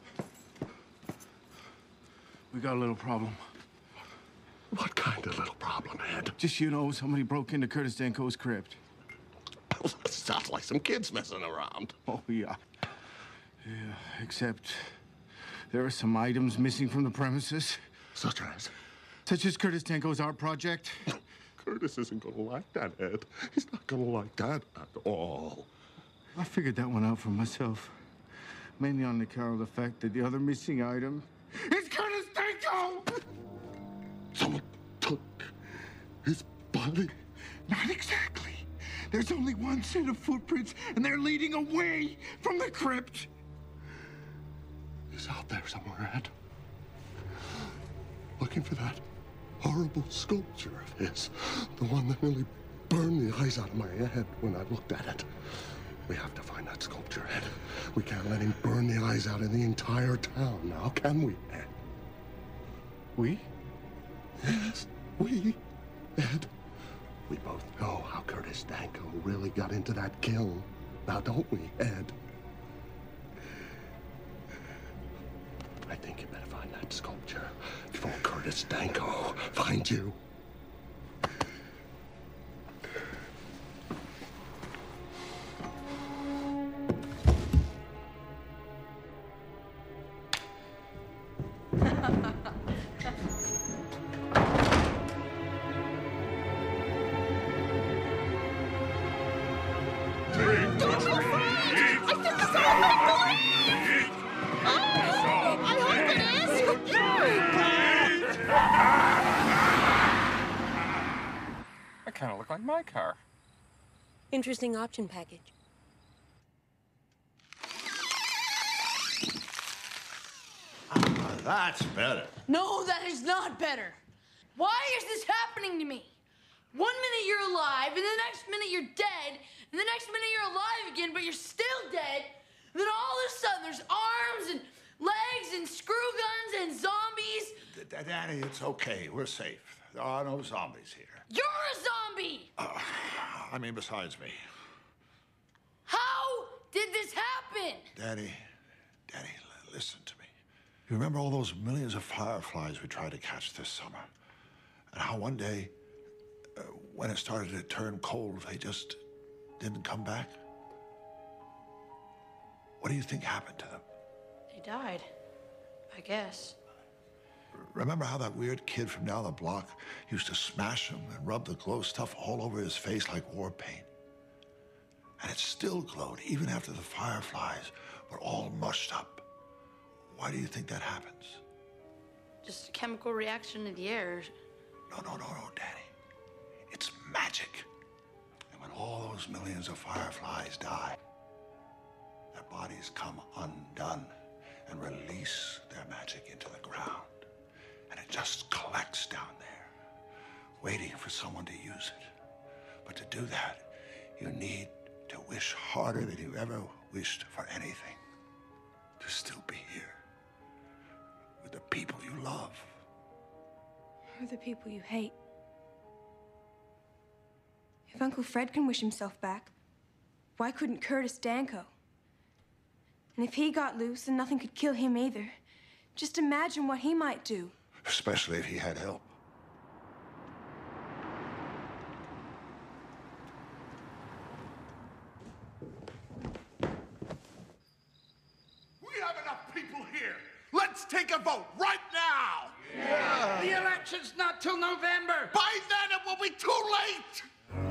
We got a little problem. What kind of little problem, Ed? Just, you know, somebody broke into Curtis Danko's crypt. Sounds like some kids messing around. Oh, yeah. Yeah, except there are some items missing from the premises. Such as? Such as Curtis Danko's art project. Curtis isn't gonna like that, Ed. He's not gonna like that at all. I figured that one out for myself. Mainly on account of the fact that the other missing item is Curtis Danko! Someone took his body? Not exactly. There's only one set of footprints, and they're leading away from the crypt. He's out there somewhere, Ed. Looking for that horrible sculpture of his. The one that nearly burned the eyes out of my head when I looked at it. We have to find that sculpture, Ed. We can't let him burn the eyes out of the entire town now, can we, Ed? We? Yes, we, Ed. We both know how Curtis Danko really got into that kiln. Now, don't we, Ed? I think you better find that sculpture before Curtis Danko finds you. That kind of looked like my car. Interesting option package. Ah, that's better. No, that is not better. Why is this happening to me? One minute you're alive, and the next minute you're dead, and the next minute you're alive again, but you're still dead. And then all of a sudden there's arms and legs and screw guns and zombies. D- D- Danny, it's okay. We're safe. There are no zombies here. You're a zombie! Uh, I mean, besides me. How did this happen? Danny, Danny, l- listen to me. You remember all those millions of fireflies we tried to catch this summer? And how one day, uh, when it started to turn cold, they just didn't come back? What do you think happened to them? They died, I guess. Remember how that weird kid from down the block used to smash them and rub the glow stuff all over his face like war paint? And it still glowed even after the fireflies were all mushed up. Why do you think that happens? Just a chemical reaction in the air. No, no, no, no, Danny. It's magic. And when all those millions of fireflies die, their bodies come undone and release their magic into the ground. And it just collects down there, waiting for someone to use it. But to do that, You need to wish harder than you ever wished for anything. To still be here with the people you love. Or the people you hate. If Uncle Fred can wish himself back, why couldn't Curtis Danko? And if he got loose, then nothing could kill him either. Just imagine what he might do. Especially if he had help. We have enough people here. Let's take a vote right now. Yeah. The election's not till November. By then, it will be too late.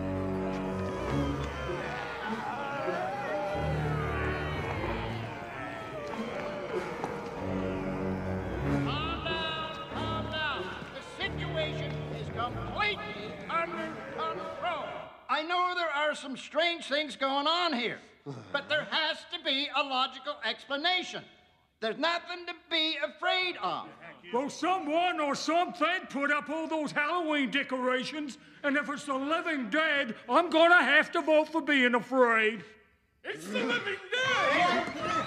Calm down, calm down. The situation is completely under control. I know there are some strange things going on here, but there has to be a logical explanation. There's nothing to be afraid of. Well, someone or something put up all those Halloween decorations, and if it's the living dead, I'm gonna have to vote for being afraid. It's the living dead!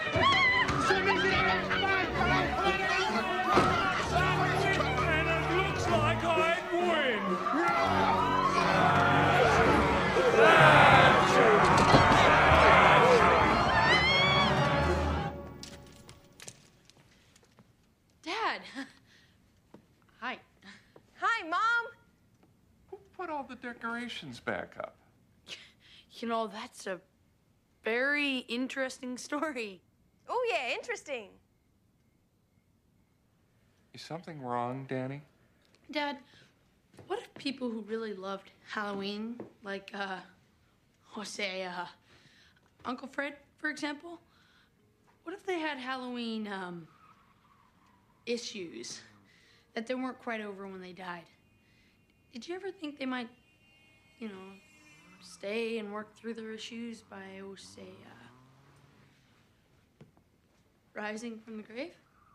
And it looks like I win. Dad. Hi. Hi, Mom. Who put all the decorations back up? You know, that's a very interesting story. Oh, yeah, interesting. Is something wrong, Danny? Dad, what if people who really loved Halloween, like, uh, or say, uh, Uncle Fred, for example, what if they had Halloween, um, issues that they weren't quite over when they died? Did you ever think they might, you know, stay and work through their issues by, oh, say, uh, rising from the grave?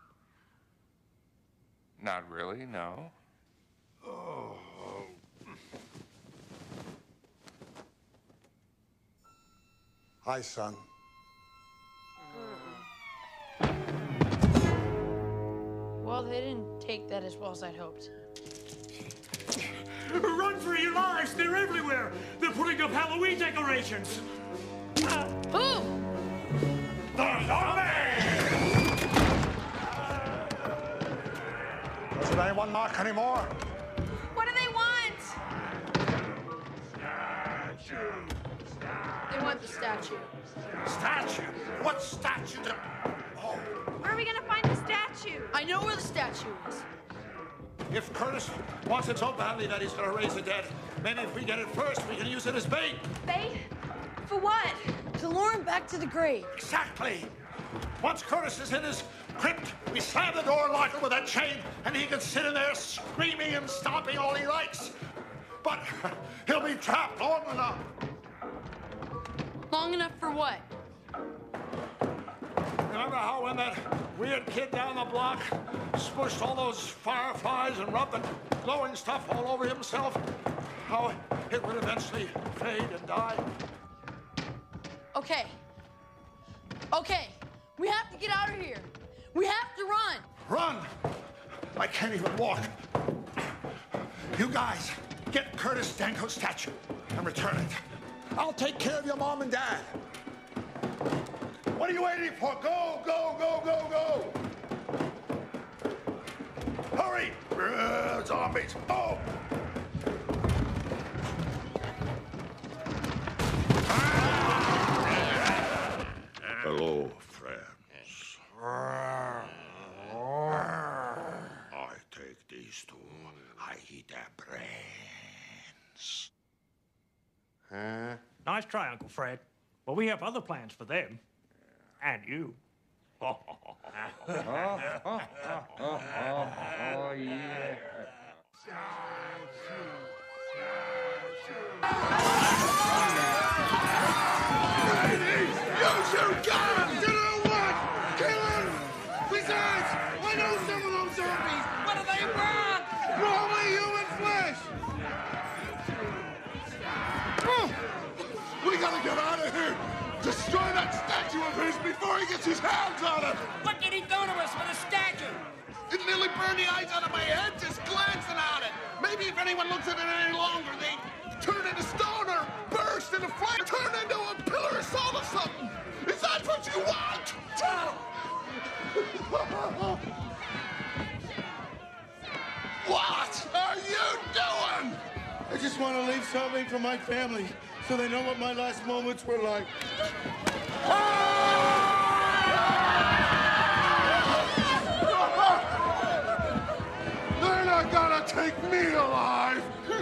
Not really, no. Oh. Hi, son. Well, they didn't take that as well as I'd hoped. Run for your lives! They're everywhere! They're putting up Halloween decorations! Uh, Who? The zombie! Doesn't anyone knock anymore? What do they want? Statue. They want the statue. Statue? What statue? Do... Oh. Where are we gonna find the statue? I know where the statue is. If Curtis wants it so badly that he's gonna raise the dead, maybe if we get it first, we can use it as bait. Bait? For what? To lure him back to the grave. Exactly. Once Curtis is in his crypt, we slam the door and lock it with a chain, and he can sit in there screaming and stomping all he likes. But he'll be trapped long enough. Long enough for what? Remember how when that weird kid down the block smushed all those fireflies and rubbed the glowing stuff all over himself? How it would eventually fade and die? Okay. Okay. We have to get out of here. We have to run. Run! I can't even walk. You guys, get Curtis Danko's statue and return it. I'll take care of your mom and dad. What are you waiting for? Go, go, go, go, go! Hurry! Uh, zombies! Oh! Hello, friends. I take these two. I eat their brains. Huh? Nice try, Uncle Fred. Well, we have other plans for them. And you. Oh, oh, yeah. Use your guns! You know what? Kill him! Besides, I know some of those zombies! What do they want? Probably human flesh! Oh, we his hands on it! What did he do to us with a statue? It nearly burned the eyes out of my head just glancing at it. Maybe if anyone looks at it any longer, they turn into stone or burst into flame, turn into a pillar of salt or something. Is that what you want? What are you doing? I just want to leave something for my family so they know what my last moments were like. They're not gonna take me alive!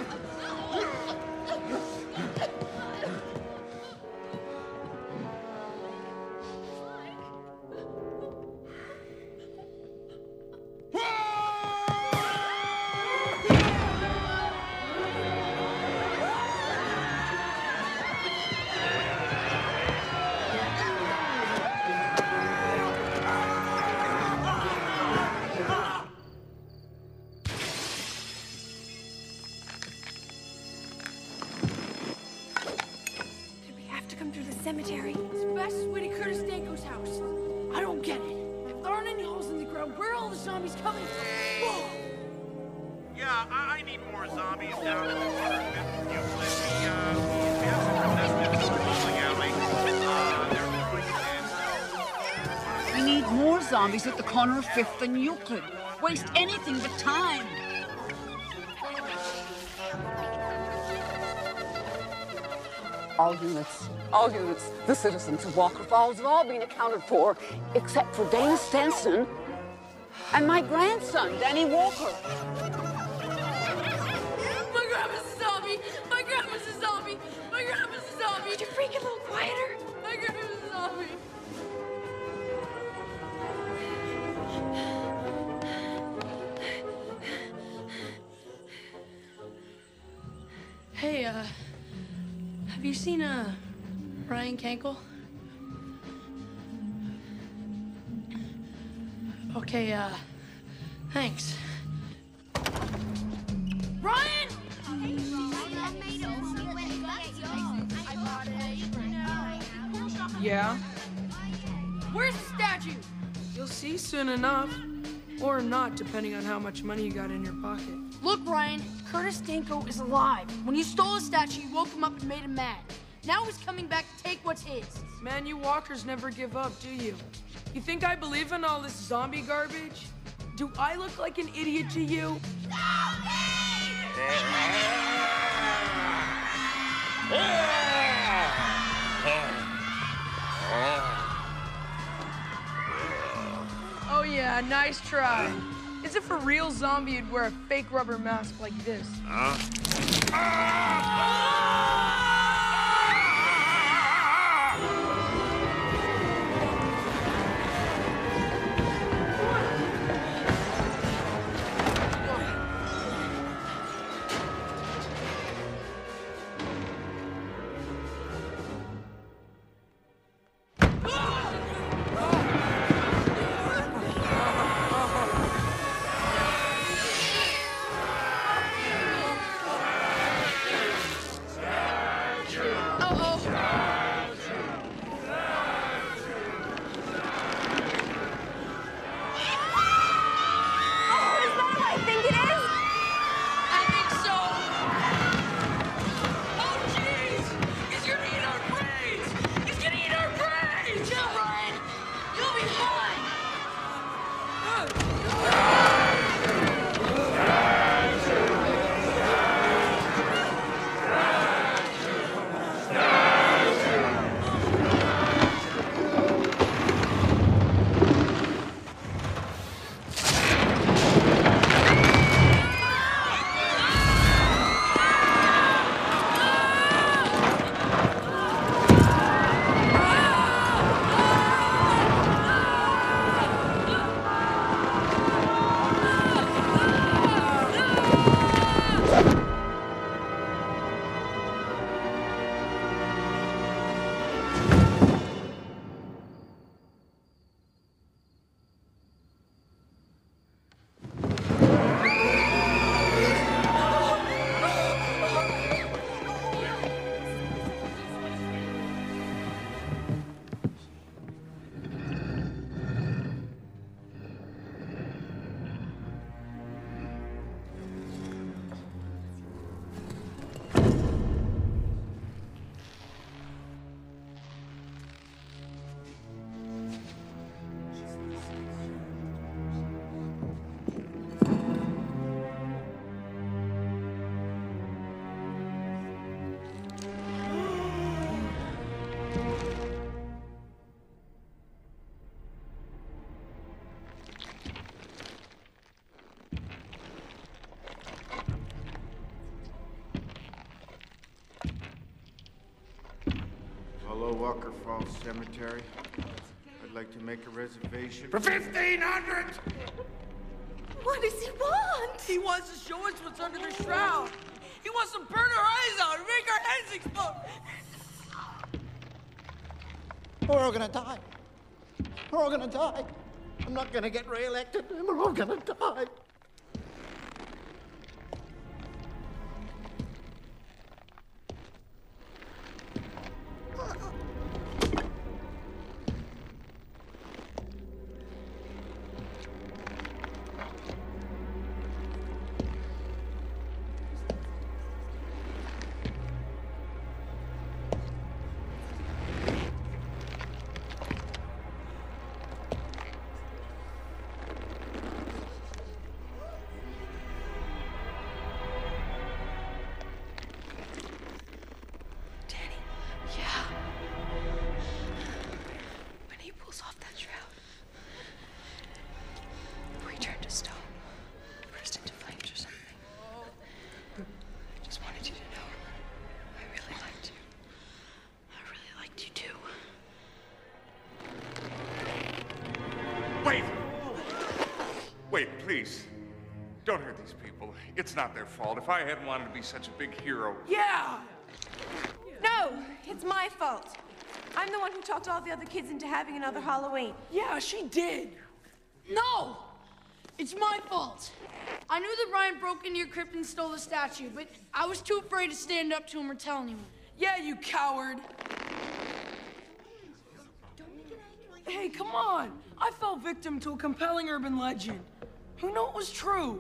Cemetery. It's the fastest way to Curtis Danko's house. I don't get it. If there aren't any holes in the ground, where are all the zombies coming from? Whoa! Yeah, I, I need more zombies down in the corner of Fifth and Euclid. We, uh, we have some resistance to the bowling alley. Uh, they're We need more zombies at the corner of Fifth and Euclid. Waste anything but time. All units, all units, the citizens of Walker Falls have all been accounted for, except for Dane Stenson and my grandson, Danny Walker. My grandma's a zombie! My grandma's a zombie! My grandma's a zombie! Would you freak a little quieter? My grandma's a zombie! Hey, uh, have you seen, uh, Ryan Kenkel? Okay, uh, thanks. Ryan! Yeah? Where's the statue? You'll see soon enough. Or not, depending on how much money you got in your pocket. Look, Ryan, Curtis Danko is alive. When you stole his statue, you woke him up and made him mad. Now he's coming back to take what's his. Man, you walkers never give up, do you? You think I believe in all this zombie garbage? Do I look like an idiot to you? Oh yeah, nice try. Is it for real zombie you'd wear a fake rubber mask like this? Huh? Hello, Walker Falls Cemetery. I'd like to make a reservation. For fifteen hundred! What does he want? He wants to show us what's under the shroud. He wants to burn our eyes out and make our heads explode. We're all gonna die. We're all gonna die. I'm not gonna get reelected, and we're all gonna die. Wait, please. Don't hurt these people. It's not their fault. If I hadn't wanted to be such a big hero. Yeah! No, it's my fault. I'm the one who talked all the other kids into having another Halloween. Yeah, she did. No! It's my fault. I knew that Ryan broke into your crypt and stole the statue, but I was too afraid to stand up to him or tell anyone. Yeah, you coward. Hey, come on. I fell victim to a compelling urban legend. Who knew it was true?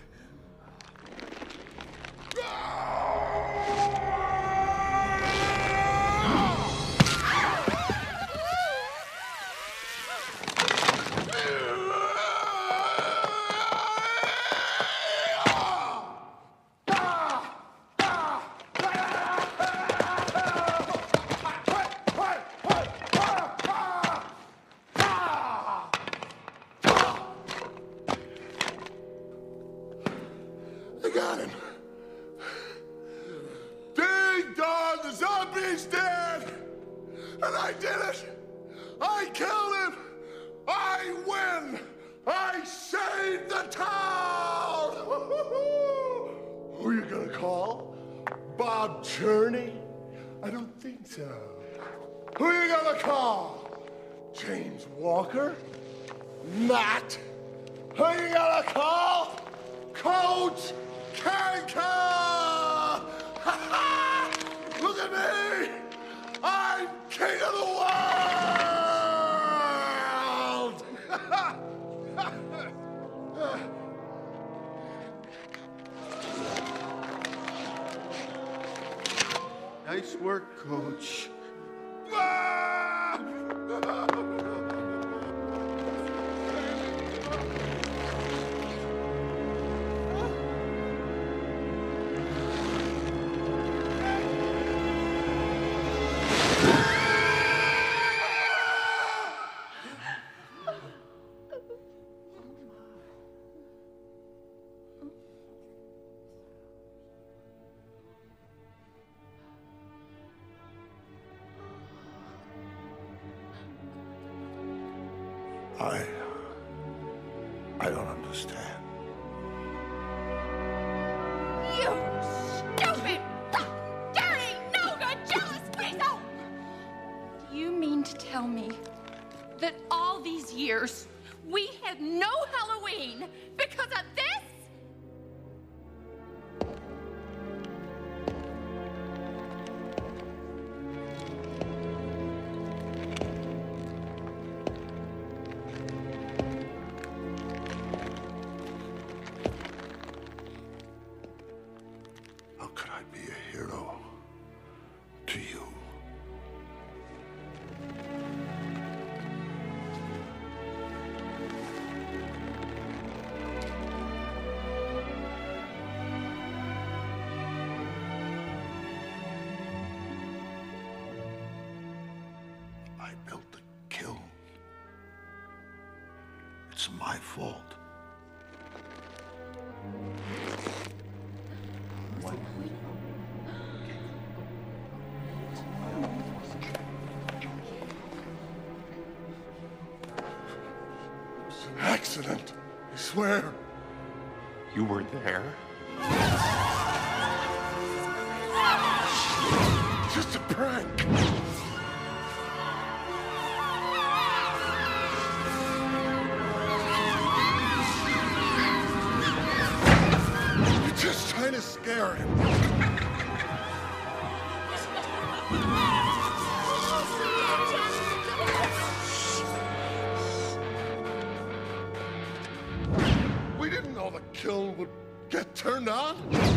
They got him. Ding dong, the zombie's dead! And I did it! I killed him! I win! I saved the town! Who you gonna call? Bob Journey? I don't think so. Who you gonna call? James Walker? Matt? Who you gonna call? Coach Kanka! Look at me! I'm king of the world! Nice work, Coach. I... I don't understand. You stupid, dirty, no-good, jealous weasel! Do you mean to tell me that all these years we had no Halloween because of this? How could I be a hero to you? I built the kiln. It's my fault. swear. You were there? Just a prank. You're just trying to scare him. We didn't know the kiln would get turned on.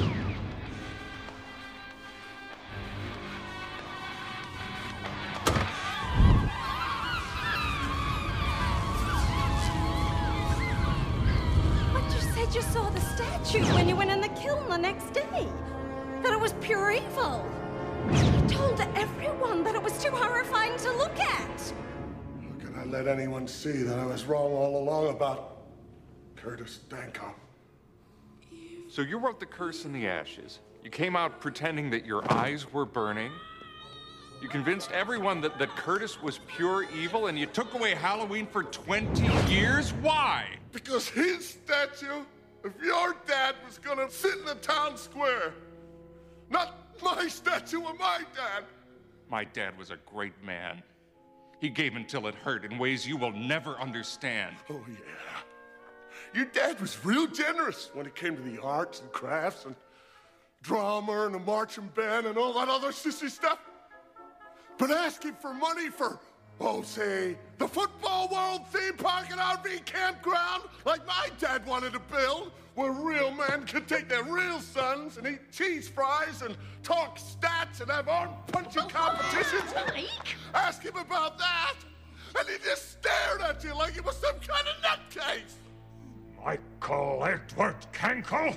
But you said you saw the statue when you went in the kiln the next day. That it was pure evil. You told everyone that it was too horrifying to look at. How could I let anyone see that I was wrong all along about Curtis Danko? So you wrote the curse in the ashes. You came out pretending that your eyes were burning. You convinced everyone that, that Curtis was pure evil, and you took away Halloween for twenty years? Why? Because his statue of your dad was gonna sit in the town square. Not my statue of my dad. My dad was a great man. He gave until it hurt in ways you will never understand. Oh, yeah. Your dad was real generous when it came to the arts and crafts and drama and the marching band and all that other sissy stuff. But asking for money for, oh, say, the football world theme park and R V campground like my dad wanted to build, where real men could take their real sons and eat cheese fries and talk stats and have arm-punching competitions. Ask him about that, and he just stared at you like it was some kind of nutcase. Michael Edward Kenkel?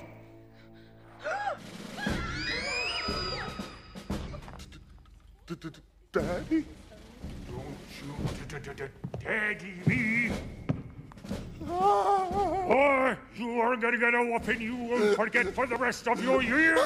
Daddy? Don't you daddy me? Or you are gonna get a whooping you won't forget for the rest of your years.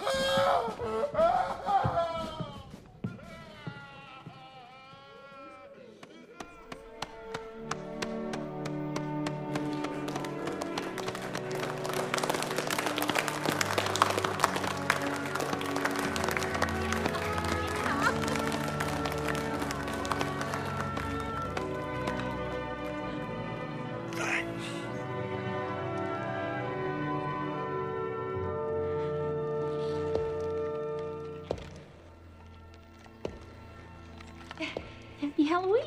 Happy Halloween.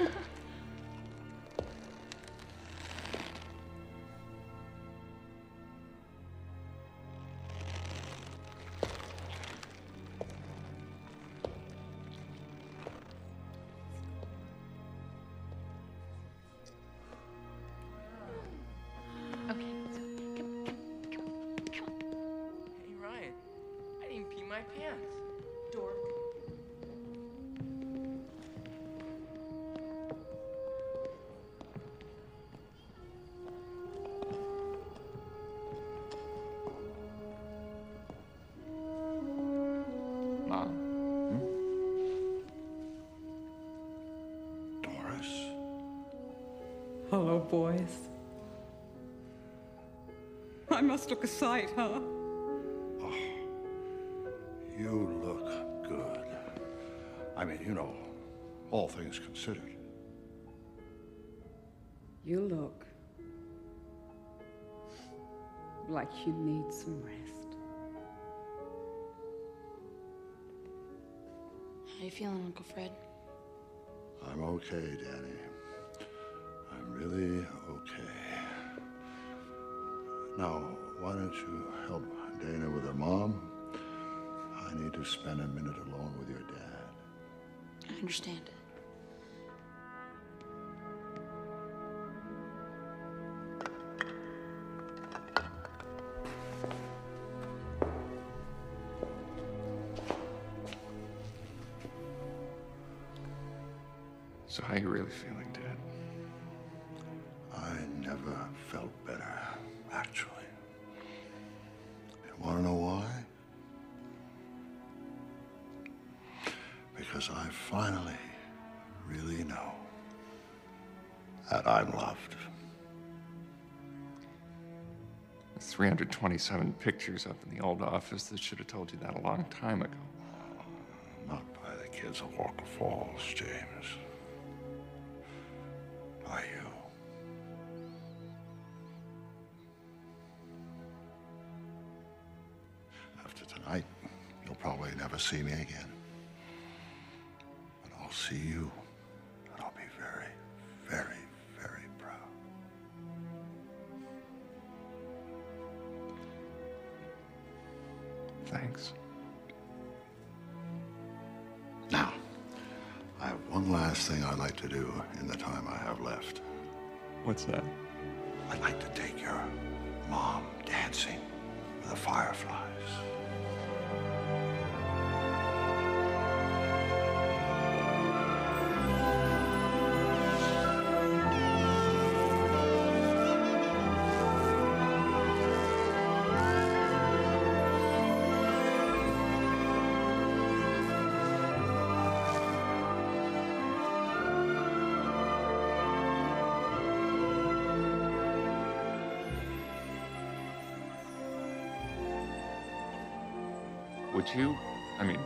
Okay, so come, come, come, come on. Hey, Ryan, I didn't pee my pants. Dork. Mom? Doris? Hello, boys. I must look a sight, huh? You look good. I mean, you know, all things considered. You look like you need some rest. How you feeling, Uncle Fred? I'm okay, Danny. I'm really okay. Now, why don't you help Dana with her mom? I need to spend a minute alone with your dad. I understand. So how you really feeling, Dad? I never felt better, actually. You want to know why? Because I finally really know that I'm loved. three hundred twenty-seven pictures up in the old office that should have told you that a long time ago. Not by the kids of Walker Falls, James. By you. After tonight, you'll probably never see me again. But I'll see you, and I'll be very, very, very proud. Thanks. Now, I have one last thing I'd like to do in the time I have left. What's that? I'd like to take your mom dancing with the fireflies. Would you, I mean,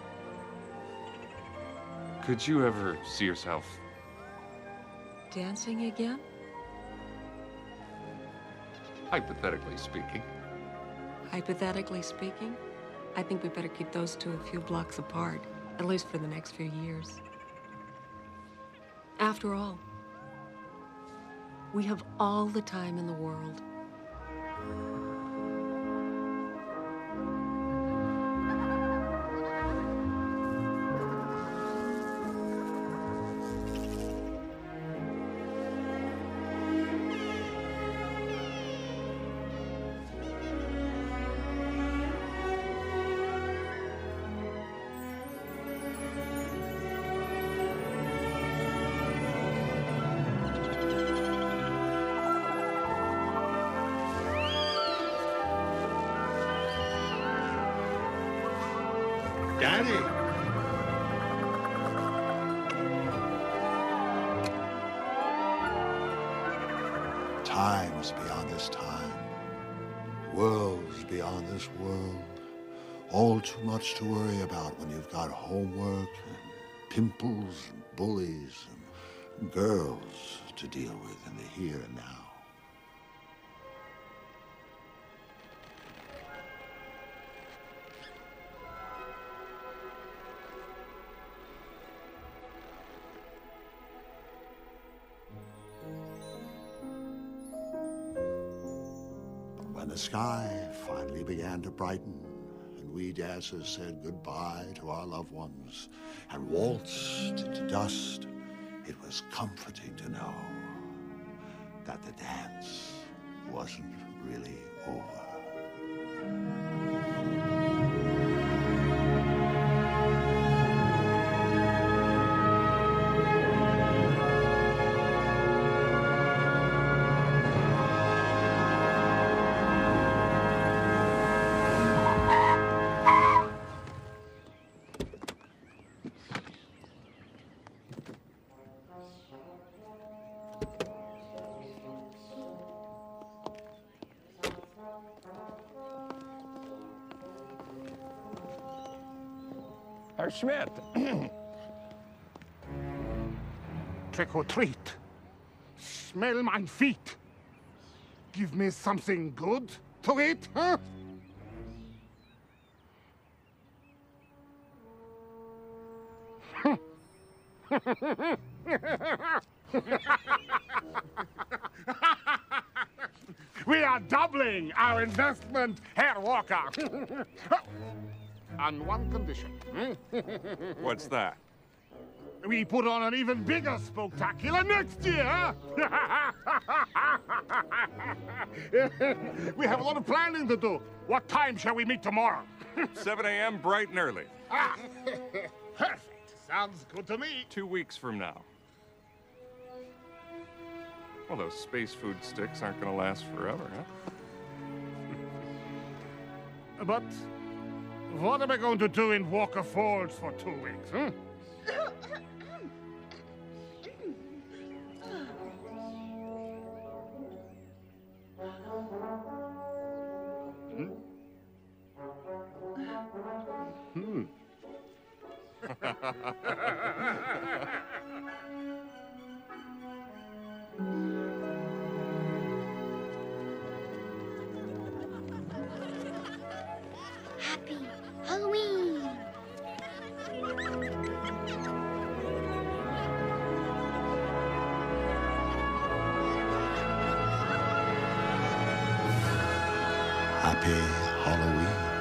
could you ever see yourself Dancing again? hypothetically speaking? Hypothetically speaking, I think we better keep those two a few blocks apart, at least for the next few years. After all, we have all the time in the world. Daddy! Times beyond this time, worlds beyond this world, all too much to worry about when you've got homework and pimples and bullies and girls to deal with in the here and now. When the sky finally began to brighten and we dancers said goodbye to our loved ones and waltzed into dust, it was comforting to know that the dance wasn't really over. Herr Schmidt. Trick or treat. Smell my feet. Give me something good to eat, huh? We are doubling our investment, Herr Walker. On one condition. What's that? We put on an even bigger spectacular next year. We have a lot of planning to do. What time shall we meet tomorrow? seven a m bright and early. Ah, perfect. Sounds good to me. Two weeks from now. Well, those space food sticks aren't going to last forever, huh? But what am I going to do in Walker Falls for two weeks, huh? Hmm. Happy Halloween! Happy Halloween.